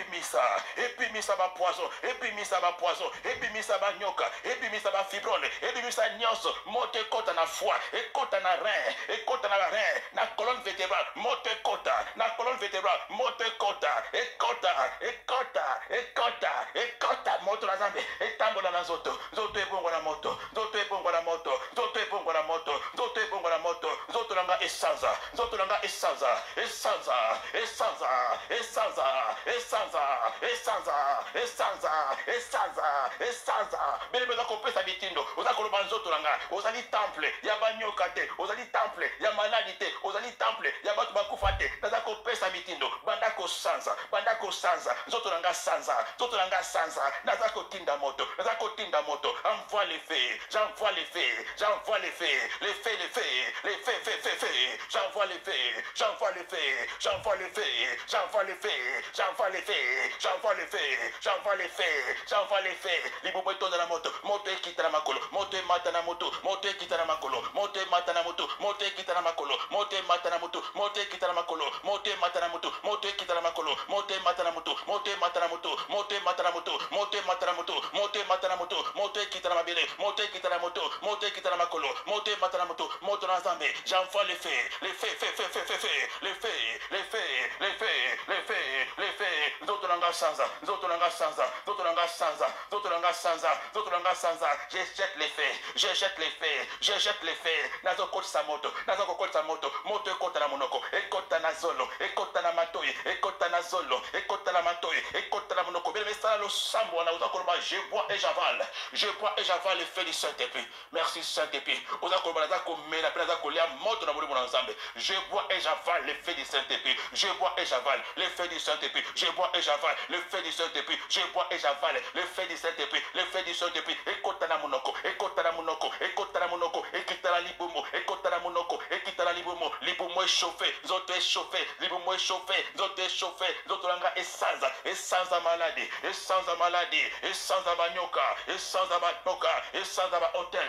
epimisa ba poison, epimisa ba poison, epimisa ba nyoka, epimisa ba fibrone, epimisa nyonso, moto ekota na foie, ekota na rein, ekota na rein, na colonne vertébrale, moto ekota, na colonne vertébrale, moto ekota, ekota, ekota, ekota, ekota, moto na Nzambe, etambola na zoto, zoto ebongo na moto, zoto ebongo na moto, zoto ebongo na moto, zoto ebongo na moto, zoto nanga esanza, zoto nanga esanza, esanza, esanza, esanza, esanza, esanza, esanza, esanza, esanza, bele beza kopesa bitindo, oza koloba nzoto nanga, ozali temple, ya banyoka te, ozali temple, ya maladi te, ozali temple, ya bato bakufa te, naza kopesa bitindo, banda kosanza, nzoto nanga sanza, nzoto nanga sanza, naza kotinda moto, envoie les fées, j'envoie les fées, j'envoie les fées, les fées, les fées, les fées, fées, fées, fées, j'envoie les fées, j'envoie les fées, j'envoie les fées, j'envoie les fées, j'envoie les fées, j'envoie les fées, j'envoie les fées, j'envoie les fées, libobo etonda na moto, moto ekita na makolo, moto emata na moto, moto ekita na makolo, moto emata na moto, moto ekita na makolo, moto emata na moto, moto ekita na makolo, moto emata na moto, moto ekita na makolo, moto emata na moto, moto emata na moto, moto emata na moto, moto emata na moto, moto emata na moto, moto ekita na mabele, moto ekita na moto, moto ekita na makolo, moto emata na moto, moto na Nzambe, j'envoie les fées, les fées, fées, fées, fées, fées, les fées, les fées, les fées, les fées, les fées, zoto nanga sanza, zoto nanga sanza, zoto nanga sanza, zoto nanga sanza, zoto nanga sanza, je jette les fées, je jette les fées, je jette les fées, nazo kotsa moto, nazo kokotsa moto, moto ekota na monoko, ekota na zolo, ekota na matoi, ekota na zolo, ekota na matoi, ekota na monoko, bele mesala lo sambo na uza koloba, je bois et j'avale, je bois et j'avale les fées du Saint-Esprit, merci Saint-Esprit, uza koloba naza komela, pe naza kolia moto na molimo na Nzambe, je bois et j'avale les fées du Saint-Esprit, je bois et j'avale les fées du Saint-Esprit, je bois et j'avale les fées du Saint-Esprit, je bois et j'avale les fées du Saint-Esprit, les fées du Saint-Esprit, ekota na monoko, ekota na monoko, ekota na monoko, ekita na libumo, ekota na monoko, ekita na libumo, libumo échauffé, zoto échauffé, libumo échauffé, zoto échauffé, zoto langa esanza, esanza maladie, esanza maladie, esanza banyoka, esanza banyoka, esanza ba hotel,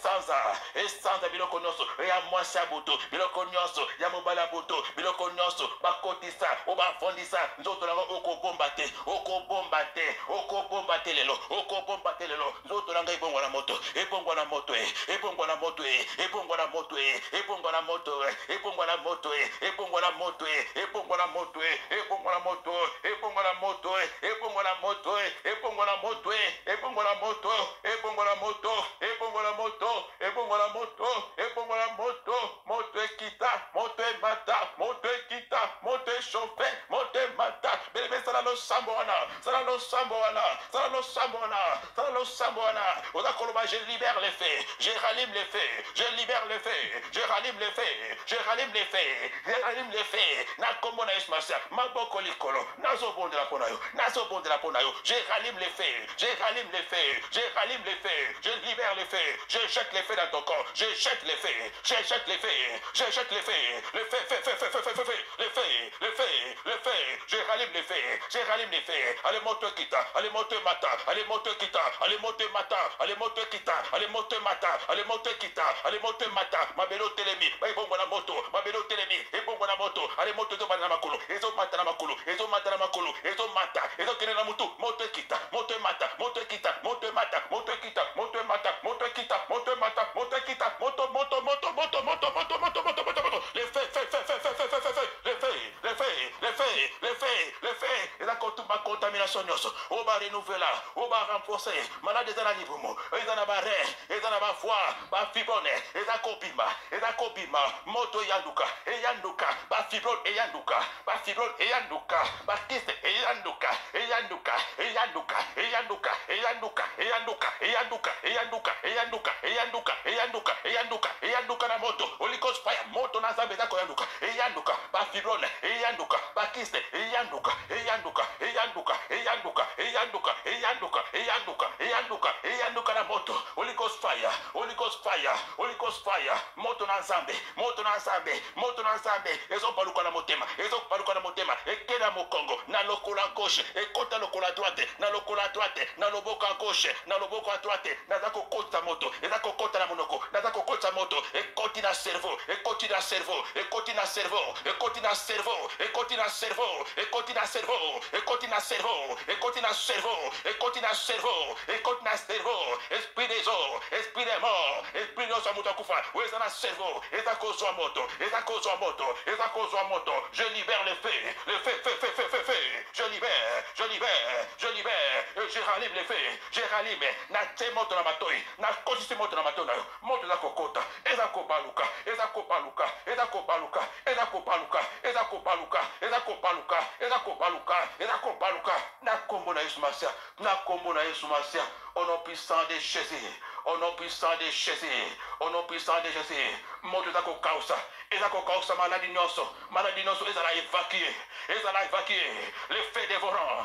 esanza biloko nyonso, ya mwasi ya butu, biloko nyonso, ya mobala butu, biloko nyonso, bakotisa, obafondisa, nzoto langa okobomba te, okobomba te, okobomba te lelo, okobomba te lelo, nzoto langa ebongo na moto, ebongo na moto, ebongo na moto, ebongo na moto, ebongo na moto, ebongo na moto, ebongo na moto, ebongo na moto, ebongo na moto, ebongo na moto, ebongo na moto, ebongo na moto, ebongo na moto, ebongo na moto, ebongo na moto, ebongo na moto, ebongo na moto, moto ekita, moto emata, moto ekita, moto échauffé, moto emata, bébé sala lo samboana, sala lo samboana, sala lo samboana, sala lo samboana, oza koloba je libère les faits, je rallume les faits, je libère les faits, je rallume les faits, je rallume les faits, je rallume les faits, na kombo na esmasa, maboko likolo, nazo bondela ponayo, nazo bondela ponayo, je rallume les faits, je rallume les faits, je rallume les faits, je libère les faits, je jette les faits dans ton corps, je jette les faits, je jette les faits, je jette les faits, les faits, faits, faits, faits, faits, faits, les faits, les faits, les faits, je rallume les faits, je rallume les faits, allez moto kita, allez moto mata, allez moto kita, allez moto mata, allez moto kita, allez moto mata, allez moto kita, allez moto mata, mabelo telemi, ebongo na moto, mabelo telemi, ebongo na moto, allez moto zo bana makulu, ezo mata na makulu, ezo mata na makulu, ezo mata, ezo kene na mutu, moto kita, moto mata, moto kita, moto mata, moto kita, moto mata, moto kita, moto mata, moto kita, moto moto moto moto moto moto moto moto moto, les faits, faits, faits, faits, faits, faits, faits, les faits, les faits, les faits, les faits, les faits, et la contamination nyonso, on va renouveler, on va renforcer, malade des animaux, ils en ont barré, ils en ont foi, ba fibrone, ils ont copima, moto yanduka, et yanduka, ba fibrone et yanduka, ba fibrone et yanduka, ba kiste et yanduka, et yanduka, et yanduka, et yanduka, et yanduka, et yanduka, et yanduka, et yanduka, et yanduka, et yanduka, et yanduka, et yanduka, et yanduka na moto, Holy Ghost fire, moto na Nzambe zako yanduka, et yanduka, ba fibrone, et yanduka, ba kiste, et yanduka, et yanduka, et yanduka, et yanduka, et yanduka, et yanduka, et yanduka, et yanduka, et yanduka na moto, Holy Ghost fire, fire, Holy Ghost fire, moto na nzambe, moto na nzambe, moto na nzambe, ezo paluka na motema, ezo paluka na motema, ekela mokongo, na lokola gauche, ekota lokola droite, na lokola droite, na loboko à gauche, na loboko à droite, na zako kota moto, ezako kota na monoko, na zako kota moto, ekoti na cerveau, ekoti na cerveau, ekoti na cerveau, ekoti na cerveau, ekoti na cerveau, ekoti na cerveau, ekoti na cerveau, ekoti na cerveau, ekoti na cerveau, ekoti na cerveau, esprit des eaux, esprit des morts, esprit des eaux, moutakufa, où est-ce na cerveau, ezako zwa moto, ezako zwa moto, ezako zwa moto, je libère le feu, je libère, je libère, je libère, je rallume les feux, je rallume, na te moto na matoi, na kotisi moto na matoi na yo, moto za kokota, ezako baluka, ezako baluka, ezako baluka, ezako baluka, ezako baluka, ezako baluka, ezako baluka, ezako baluka, na kombo na Yesu Masia, na kombo na Yesu Masia, au nom puissant de Jésus, au nom puissant de Jésus, au nom puissant de Jésus, moto za kokausa, ezako kausa maladie nyonso, ezala évacuer, les faits dévorants,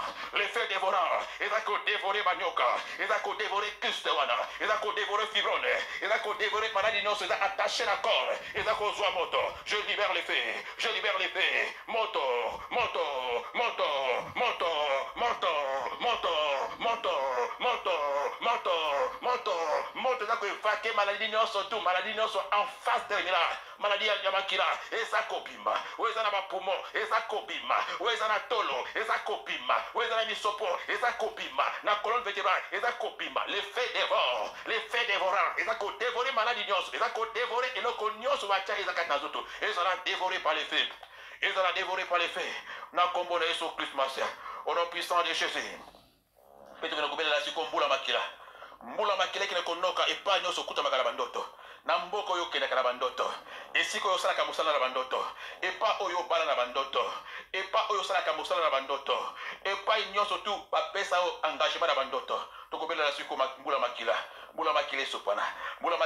ezako dévorer manioka, ezako dévorer kyste wana, ezako dévorer fibrone, ezako dévorer maladie nyonso, ezako attaché la corps, ezako zwa moto, je libère les faits, moto, moto, moto, moto, moto, moto, moto, moto, moto, moto, moto, ezako évacuer maladie nyonso, tout maladie nyonso en face de là, maladie ya makila, ezako bima, wezana ba poumon, ezako bima, wezana tolo, ezako bima, wezana misopo, ezako bima, na colonne vertébrale, ezako bima, les faits dévorants, ezako dévorer maladie nyonso, ezako dévorer eloko nyonso bacha ezaka nazoto, ezala dévoré par les faits, ezala dévoré par les faits, na kombo na Yesu Christ Masia, au nom puissant de Jésus. Peto na kubela la siko mbula makila kina konoka epa nyonso kuta makala bandoto. Na mboko oyo kende kana bandoto, esiko oyo salaka musala na bandoto, epa oyo bala na bandoto, epa oyo salaka musala na bandoto, epa nyonso tu bapesa o engagement na bandoto. Tokobela la siko mbula makila sopana, mbula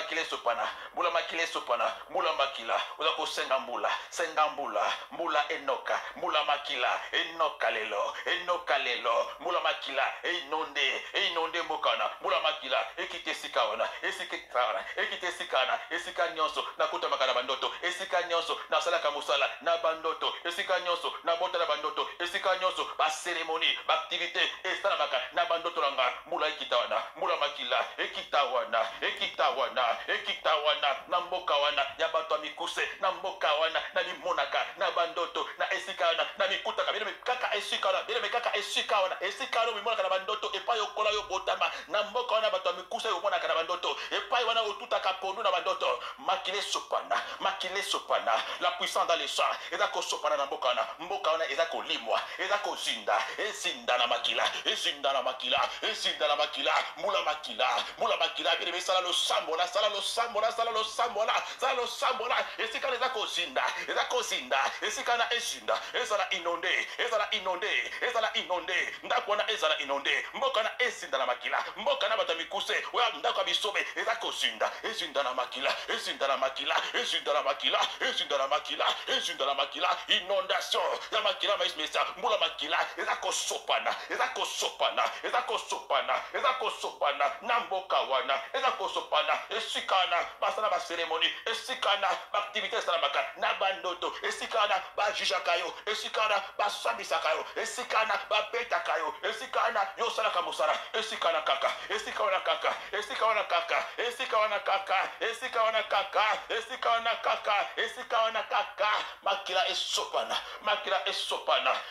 makila, oza ko senga mbula enoka enoka lelo, mbula makila inonde mbokana, mbula makila ekite sikawana, ekite sikana, esika nyonso na kuta makana bandoto, esika nyonso na salaka musala na bandoto, esika nyonso na bota na bandoto, esika nyonso ba cérémonie, ba activité esalamaka na bandoto langa, mbula ekitawana, mbula makila ekitawana na mboka wana ya bato mikuse, na mboka wana na limonaka na bandoto na esika wana na mikutaka bile kaka esika wana mimonaka na bandoto epa yokola yo botama na mboka wana bato mikuse yo monaka na bandoto epa wana otutaka pondu na bandoto makile sopana la puissance dans les champs ezako sopana na mboka wana ezako limwa ezako zinda na makila mula makila bile besala lo sambola esika ezako zinda esika na ezala inonde ndako wana ezala inonde mboka na ezinda na makila mboka na bato mikuse wa ndako bisobe ezako ezinda na makila inondation ya makila mais mesa mbula makila ezako sopana na mboka wana ezako sopana esikana basana ba cérémonie esikana ba activité salamaka na bandoto esikana ba jijakayo esikana ba sambisakayo esikana ba betakayo esikana yo salaka musala esikana kaka makila esopana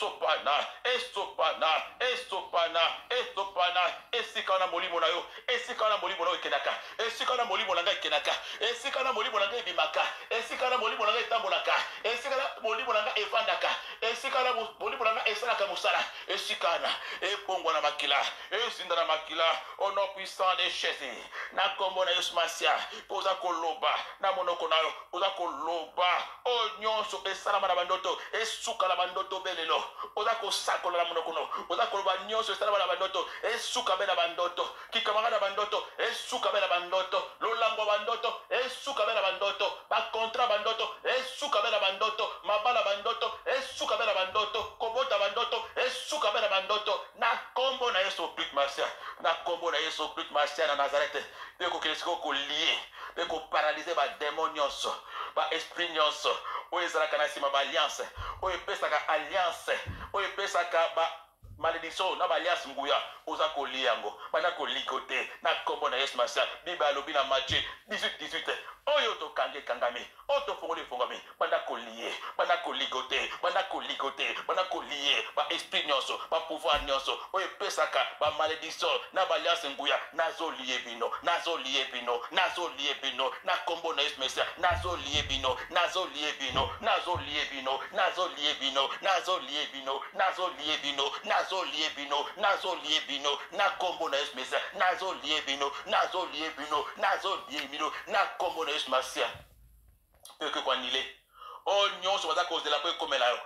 esikana molimo na yo kenaka esikana molimo na ngai kenaka esikana molimo na ngai bimaka esikana molimo na ngai tambolaka esikana molimo na ngai evandaka esikana molimo na ngai esalaka musala esikana epongwa na makila ezinda na makila au nom puissant de Jésus na kombo na Yesu Masia poza koloba na monoko na yo poza koloba o nyonso esalama na bandoto esuka na bandoto belelo poza kosakola na monoko no poza koloba nyonso esalama na bandoto esuka be na bandoto kikamanga na bandoto esuka be na bandoto lolango bandoto esuka be na bandoto ba contrat bandoto esuka be na bandoto mabala bandoto esuka be na bandoto kobota bandoto esuka be na bandoto na kombo na Yesu Christ Masia na kombo na Yesu Christ Masia na Nazareth eko kelesiko ko lié pe ko paralyser ba démon nyonso ba esprit nyonso oyo ezalaka na nsima ba alliance oyo epesaka alliance oyo epesaka ba malédiction na ba alliance nguya oza kolia yango bana kolikote na kombo na Yesu Masiya Bible alobi na Matthieu 18 oyo tokange kangami oyo tofongoli efongami banda kolie banda koligote banda koligote banda kolie ba esprit nyonso ba pouvoir nyonso oyo epesaka ba malédiction na ba alliance nguya nazolie bino nazolie bino nazolie bino na kombo na Yesu Masiya nazolie bino nazolie bino nazolie bino nazolie bino nazolie bino nazolie bino nazolie bino nazolie bino na kombo na Yesu Masiya nazolie bino nazolie bino nazolie bino na kombo na Yesu Masiya peke kwa nile o nyonso baza kozela pe komela yo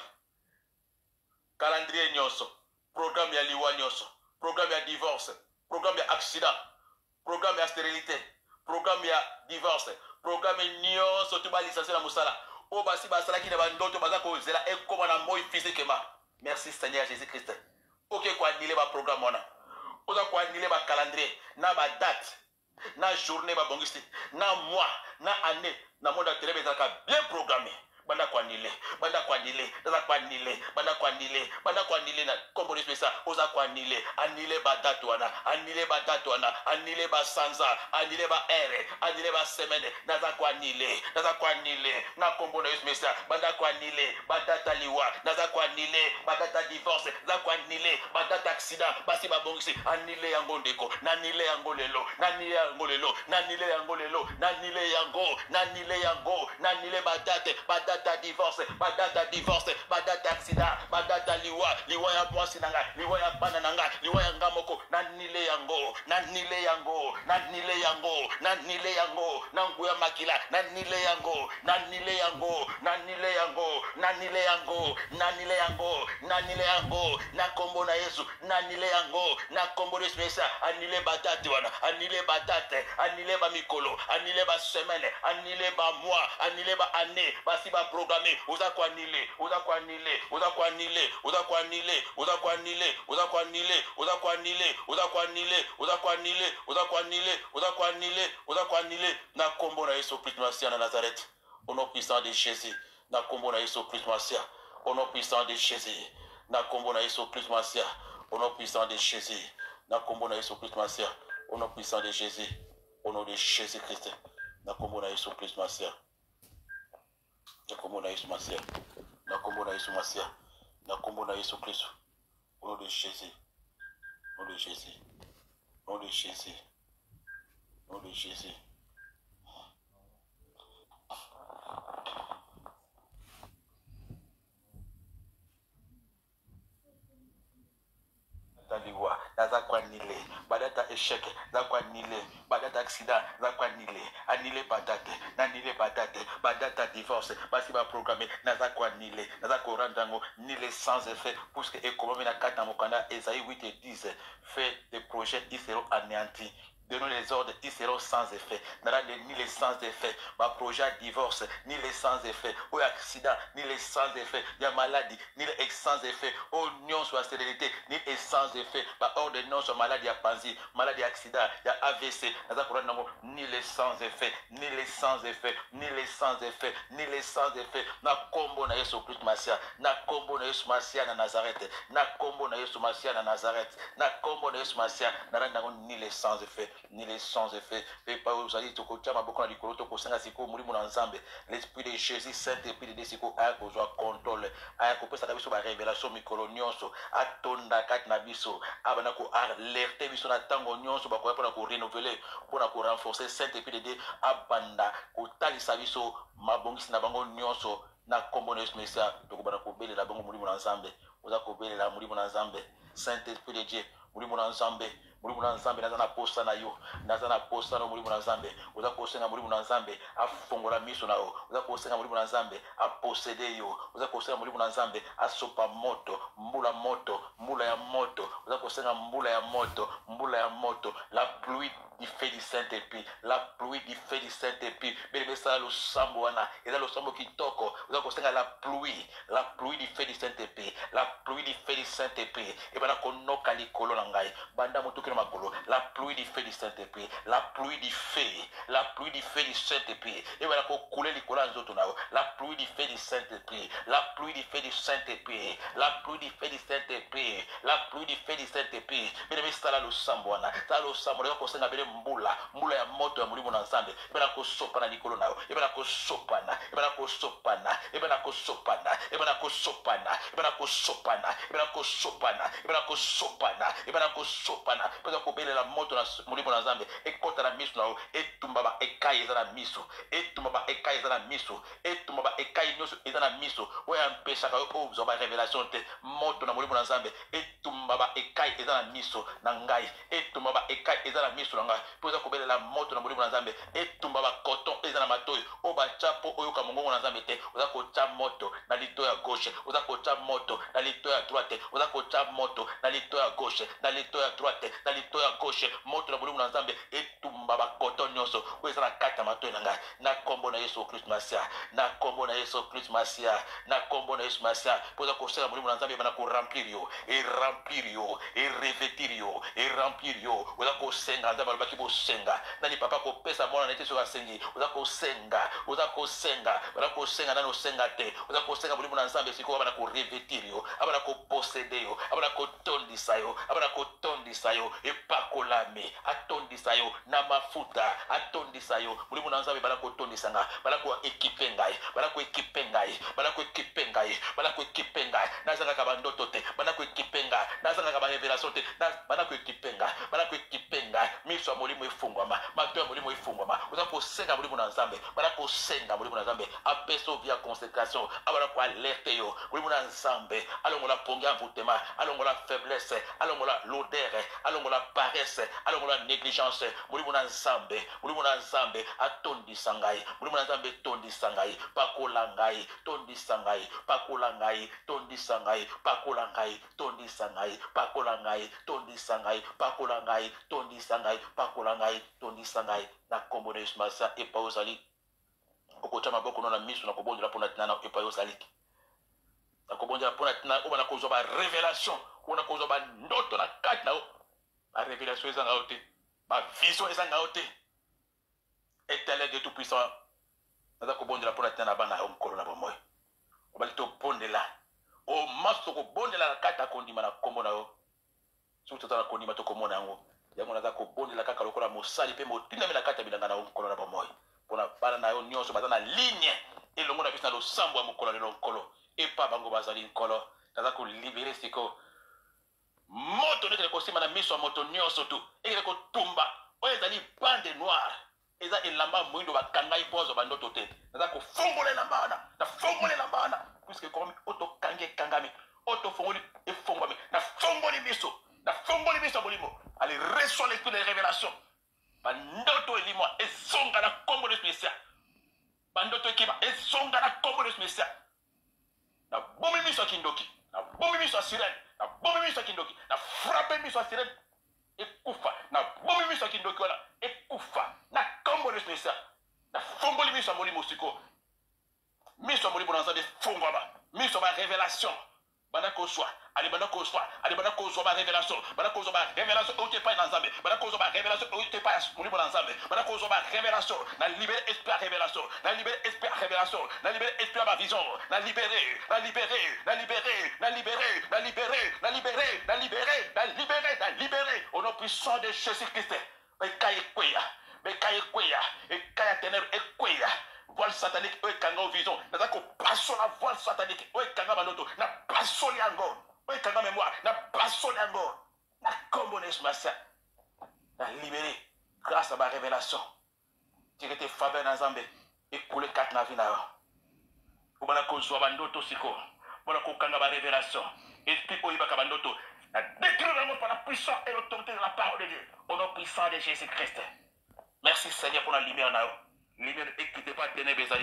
calendrier nyonso programme ya liwa nyonso programme ya divorce programme ya accident programme ya stérilité programme ya divorce programme nyonso to ba licencié na musala o basi basalaki na bandoto baza kozela ekoma na moi physiquement merci Seigneur Jésus Christ ok kwa nile ba programme wana oza kwa nile ba calendrier na ba date na journée ba bongisi na mois na année na monde ya télé ezalaka bien programmé banda kwa nile banda kwa nile daza kwa nile banda kwa nile banda kwa nile na kombo spesa oza kwa nile anile ba date wana anile ba date wana anile ba sanza anile ba ere anile ba semaine daza kwa nile na kombo na spesa banda kwa nile ba date liwa daza kwa nile ba date divorce daza kwa nile ba date accident basi ba bongisi anile yango ndeko na nile yango lelo na nile yango lelo na nile yango lelo na nile yango na nile yango na nile ba date badata divorce badata accident badata liwa ya mwasi nanga liwa ya bana nanga liwa ya ngamoko na nile yango na nile yango na nile yango na nile yango na nguya makila na nile yango na nile yango na nile yango na nile yango na nile yango na nile yango na kombo na Yesu na nile yango na kombo de spesa anile batate wana anile batate anile ba mikolo anile ba semaine anile ba mois anile ba année basi ba programmé oza kwa nile oza kwa nile oza kwa nile oza kwa nile oza kwa nile oza kwa nile oza kwa nile oza kwa nile oza kwa nile oza kwa nile oza kwa nile oza kwa nile na kombo na Yesu Christ Masiya na Nazareth au nom puissant de Jésus na kombo na Yesu Christ Masiya au nom puissant de Jésus na kombo na Yesu Christ Masiya au nom puissant de Jésus na kombo na Yesu Christ Masiya au nom puissant de Jésus au nom de Jésus Christ na kombo na Yesu Christ Masiya na kombo na Yesu Masiya na kombo na Yesu Masiya na kombo na Yesu Christ au nom de Jésus au nom de Jésus au nom de Jésus au nom de Jésus liwa naza kwa nile badata échec za kwa nile badata accident za kwa nile anile badate na nile badate badata divorce basi ba programmer naza kwa nile naza ko randango nile sans effet puisque économie na kata mokanda Esaïe 8 et 10 fait des projets ils seront anéantis. Donnons les ordres, ils seront sans effet. Ni les sans effet. Ma projet divorce, ni les sans effet. Ou accident, ni les sans effet. Il y a maladie, ni les sans effet. Ou non soit stérilité, ni les sans effet. Ma ordre non soit maladie à panzi, maladie accident, il y a AVC. Ni les sans effet, ni les sans effet, ni les sans effet, ni les sans effet. Na combo na Yesu Christ Masiya, na combo na Yesu Masiya na Nazareth, na combo na Yesu Masiya na Nazareth, na combo na Yesu Masiya na randango ni les sans effet. Ni les sans effet. L'esprit de Jésus, Saint-Esprit de Desiko, a besoin de contrôle. A coupé sa révélation, révélation, micro-nyonso, a tonda kat nabiso, a banako alerté, biso na tango nyonso, ba pour renouveler, pour renforcer Saint-Esprit de Dieu, a banda, ko tali sabiso, ma bongisi na bango nyonso, na kombo na Yesu Mesiya, to ko banako bele la bango mulimo na Nzambe, oza ko bele la mulimo na Nzambe, Saint-Esprit de Dieu, mulimo na Nzambe. Muri muna Nzambe nazana posta na yo nazana posta na muri muna Nzambe uza kosenga muri muna Nzambe afongola miso na yo uza kosenga muri muna Nzambe a posséder yo uza kosenga muri muna Nzambe asopa moto mbula ya moto uza kosenga mbula ya moto la pluie du fait du Saint-Esprit, la pluie du fait du Saint-Esprit. Bien ça le samboana, et là le sambo qui toko, vous avez la pluie du fait du Saint-Esprit, la pluie du fait du Saint-Esprit. Et bien là qu'on n'a qu'à l'école nangai, banda motoki na makolo, la pluie du fait du Saint-Esprit, la pluie du fait du Saint-Esprit. Et bien là qu'on coule l'école en zotonao, la pluie du fait du Saint-Esprit, la pluie du fait du Saint-Esprit, la pluie du fait du Saint-Esprit, la pluie du fait du Saint-Esprit. Bien ça là le samboana, ça le samboana qu'on s'en appelle mbula ya moto ya mulimo na nzambe. Et bien là qu'on sopana l'école nao, et bien là qu'on sopana, et bien là qu'on sopana, et bien là qu'on sopana, et bien là qu'on sopana, et bien là qu'on sopana, et bien là qu'on sopana, et bien là qu'on sopana, et bien là qu'on sopana, et bien là qu'on bele la moto na mulimo na nzambe, et kota na miso nao, et tumbaba ekai eza na miso, et tumbaba ekai eza na miso, et tumbaba ekai nyoso eza na miso, oyo ampesaka yo oyo ozwa ba révélation te, moto na mulimo na nzambe, et tumbaba ekai eza na miso na ngai, et tumbaba ekai eza na miso na ngai, po eza kobele la moto na mulimo na nzambe, et tumbaba coton eza na matoyi, o ba chapo oyo ka mongongo na nzambe te, oza kocha moto na lito ya gauche, oza kocha moto na lito ya droite, oza kocha moto na lito ya gauche, na lito ya droite, na lito ya gauche, moto na mulimo na nzambe, et tumbaba coton nyonso, oyo eza na kati ya matoyi na ngai, na kombo na Yesu Christ Masia, na kombo na Yesu Christ Masia, na kombo na Yesu Masia, po eza kosala mulimo na nzambe bana ko remplir yo, et remplir yo, et revêtir yo, et remplir yo, oza kosenga nzambe alobaki bosenga, nani papa kopesa mwana nete so asengi, oza kosenga, oza kosenga, bana kosenga nani osenga te, oza kosenga mulimo na nzambe siko bana ko revêtir yo, abana ko posséder yo, abana ko tondisa yo, abana ko tondisa yo, epakolame, atondisa yo na mafuta, atondisa yo, mulimo na nzambe bana ko tondisa nga, bana ko ekipe ngai, bana ko ekipe ngai, bana ko ekipe ngai, bana ko ekipe ngai, nazanga ka bandoto te, bana ko ekipe ngai, nazanga ka ba révélation te, bana ko ekipe ngai, bana ko ekipe ngai, miso ya molimo efungwama, mato ya molimo efungwama, oza kosenga molimo na nzambe, bana kosenga molimo na nzambe, apeso via consécration, abana ko alerte yo, molimo na nzambe, alongola pongi envoûtement, alongola faiblesse, alongola l'odeur, alongola paresse, alongola négligence, molimo na nzambe, atondisa ngai, molimo na nzambe tondisa ngai, pakola ngai, tondisa ngai, pakola ngai, tondisa ngai, pakola ngai, tondisa ngai, pakola ngai, tondisa ngai, pakola ngai, tondisa ngai, pakola ngai, tondisa ngai, na kombo na Yesu Masa epa ozali, okotia maboko na miso na kobondela mpona tina na epa ozali, na kobondela mpona tina oyo bana kozwa ba révélation, oyo na kozwa ba ndoto na kati na yo, ba révélation ezanga yo te, ba vision ezanga yo te, Éternel de tout puissant, naza kobondela mpona tina na bana yo mokolo na bomoi, obali tobondela, o maso kobondela na kati ya kondima na kombo na yo, soki toza na kondima tokomona yango, yango naza kobondela kaka lokola mosali mpe motindami na kati ya bilanga na yo mokolo na bomoi, mpona bana na yo nyonso baza na ligne elongo na biso na losambo ya mokolo lelo nkolo, epa bango bazali nkolo, naza kolibere siko moto nekele kosima na miso ya moto nyonso tu, ekele kotumba oyo ezali bande noire, eza elamba moyindo bakangai mpo azwa bandoto te, naza kofongola elamba wana, nafongoli elamba wana, puiske ekomi otokangi ekangami, otofongoli efongwami, nafongoli miso ya molimo, allez reçoit l'esprit de révélation, bandoto elimo ezonga na kombo de Mesia, bandoto ekiba ezonga na kombo de Mesia, na bomi miso ya kindoki, na bomi miso ya sirene, na bomi miso ya kindoki, na frappe miso ya sirene, ekufa, na bomi miso ya kindoki wana, ekufa, na kombo de Mesia, na fongoli miso ya molimo siko, miso ya molimo na nzambe fongwama, miso ya révélation, bana kozwa, ali bana kozwa, ba révélation, bana kozwa ba révélation ote pa na nzambe, bana kozwa ba révélation ote pa mulimo na nzambe, bana kozwa ba révélation, na libérer esprit à révélation, na libérer esprit à révélation, na libérer esprit à ma vision, na libérer, au nom puissant de Jésus-Christ, bekaye kweya, ekaya ténèbres ekweya, voile satanique, oye kanga vision, naza ko passo la voile satanique, oye kanga manoto, na passo yango, oye kanga mémoire, na passo yango, na kombo na Yesu Masa, na libéré grâce à ma révélation, tu étais faveur na Nzambe, et coulé quatre na vie na yo, ou bana ko zwa bandoto siko, bana ko kanga ba révélation, esprit oye baka bandoto, na détruire le monde par la puissance et l'autorité de la parole de Dieu, au nom puissant de Jésus-Christ. Merci Seigneur pour la lumière na yo. Lumière ne quittez pas ténèbres ezali.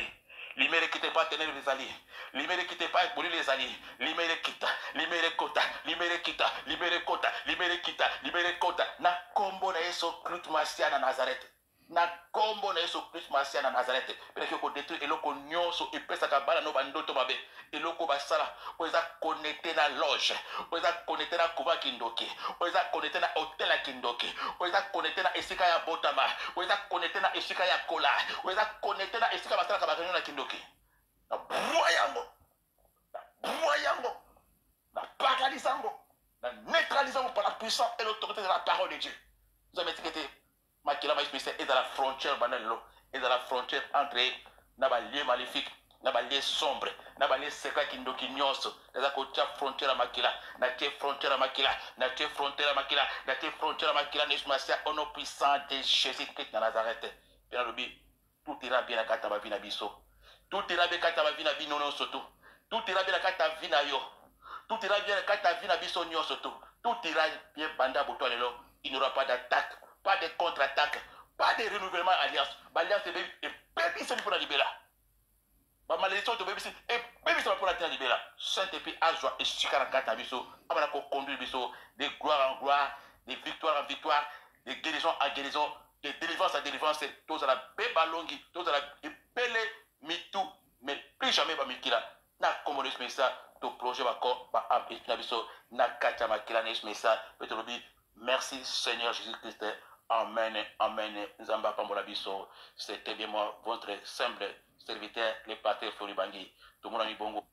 Limere quitte pas tenir les alliés. Limere quitte pas brûler les alliés. Limere quitte. Limere kota. Limere quitte. Limere kota. Limere quitte. Limere kota. Na combo na eso Christ Masia na Nazareth. Na combo na eso Christ Masia na Nazareth. Parce que ko détruire eloko nyonso et pesa ka bala no bandoto mabe. Eloko basala. Oza connecté na loge. Oza connecté na kuba kindoki. Oza connecté na hôtel à kindoki. Oza connecté na esika ya botama. Oza connecté na esika ya kola. Oza connecté na esika basala ka bakano na kindoki. Na broyango. Na broyango. Na paralysant. Na neutralisant par la puissance et l'autorité de la parole de Dieu. Vous avez étiqueté Makila Maïs est dans la frontière banalo. Et dans la frontière entre Nabalier maléfique. Nabalier sombre. Nabalier secret qui nous ignoce. Dans la frontière à Makila. Natie frontière à Makila. Natie frontière à Makila. Natie frontière à Makila. Nesmasia au nom puissant de Jésus-Christ de Nazareth. Bien le tout ira bien à Katabavi Nabiso. Tout ira bien à Katabavi Nabino non surtout. Tout ira bien à Katabavi Nayo. Tout ira bien à Katabavi Nabiso Nyo surtout. Tout ira bien Banda Boutoualelo. Il n'y aura pas d'attaque, pas de contre-attaque, pas de renouvellement alliance. L'alliance est baby c'est pour la libérer. Ma malédiction de baby c'est baby c'est pour la libérer. Saint-Esprit a joie et chikaraka tabiso. Amana ko conduire biso de gloire en gloire, de victoire en victoire, de guérison en guérison, de délivrance en délivrance. Tous à la bébalongi, tous à la belle mitou, mais plus jamais ba mikila. Na comme le ça, to projet ba ko ba am biso na kacha makila ne ça peut lobi. Merci Seigneur Jésus-Christ. Amen. Amen. Zamba Pambola Biso. C'était bien moi, votre simple serviteur, le pater Floribangui. Tout le monde a mis bongo.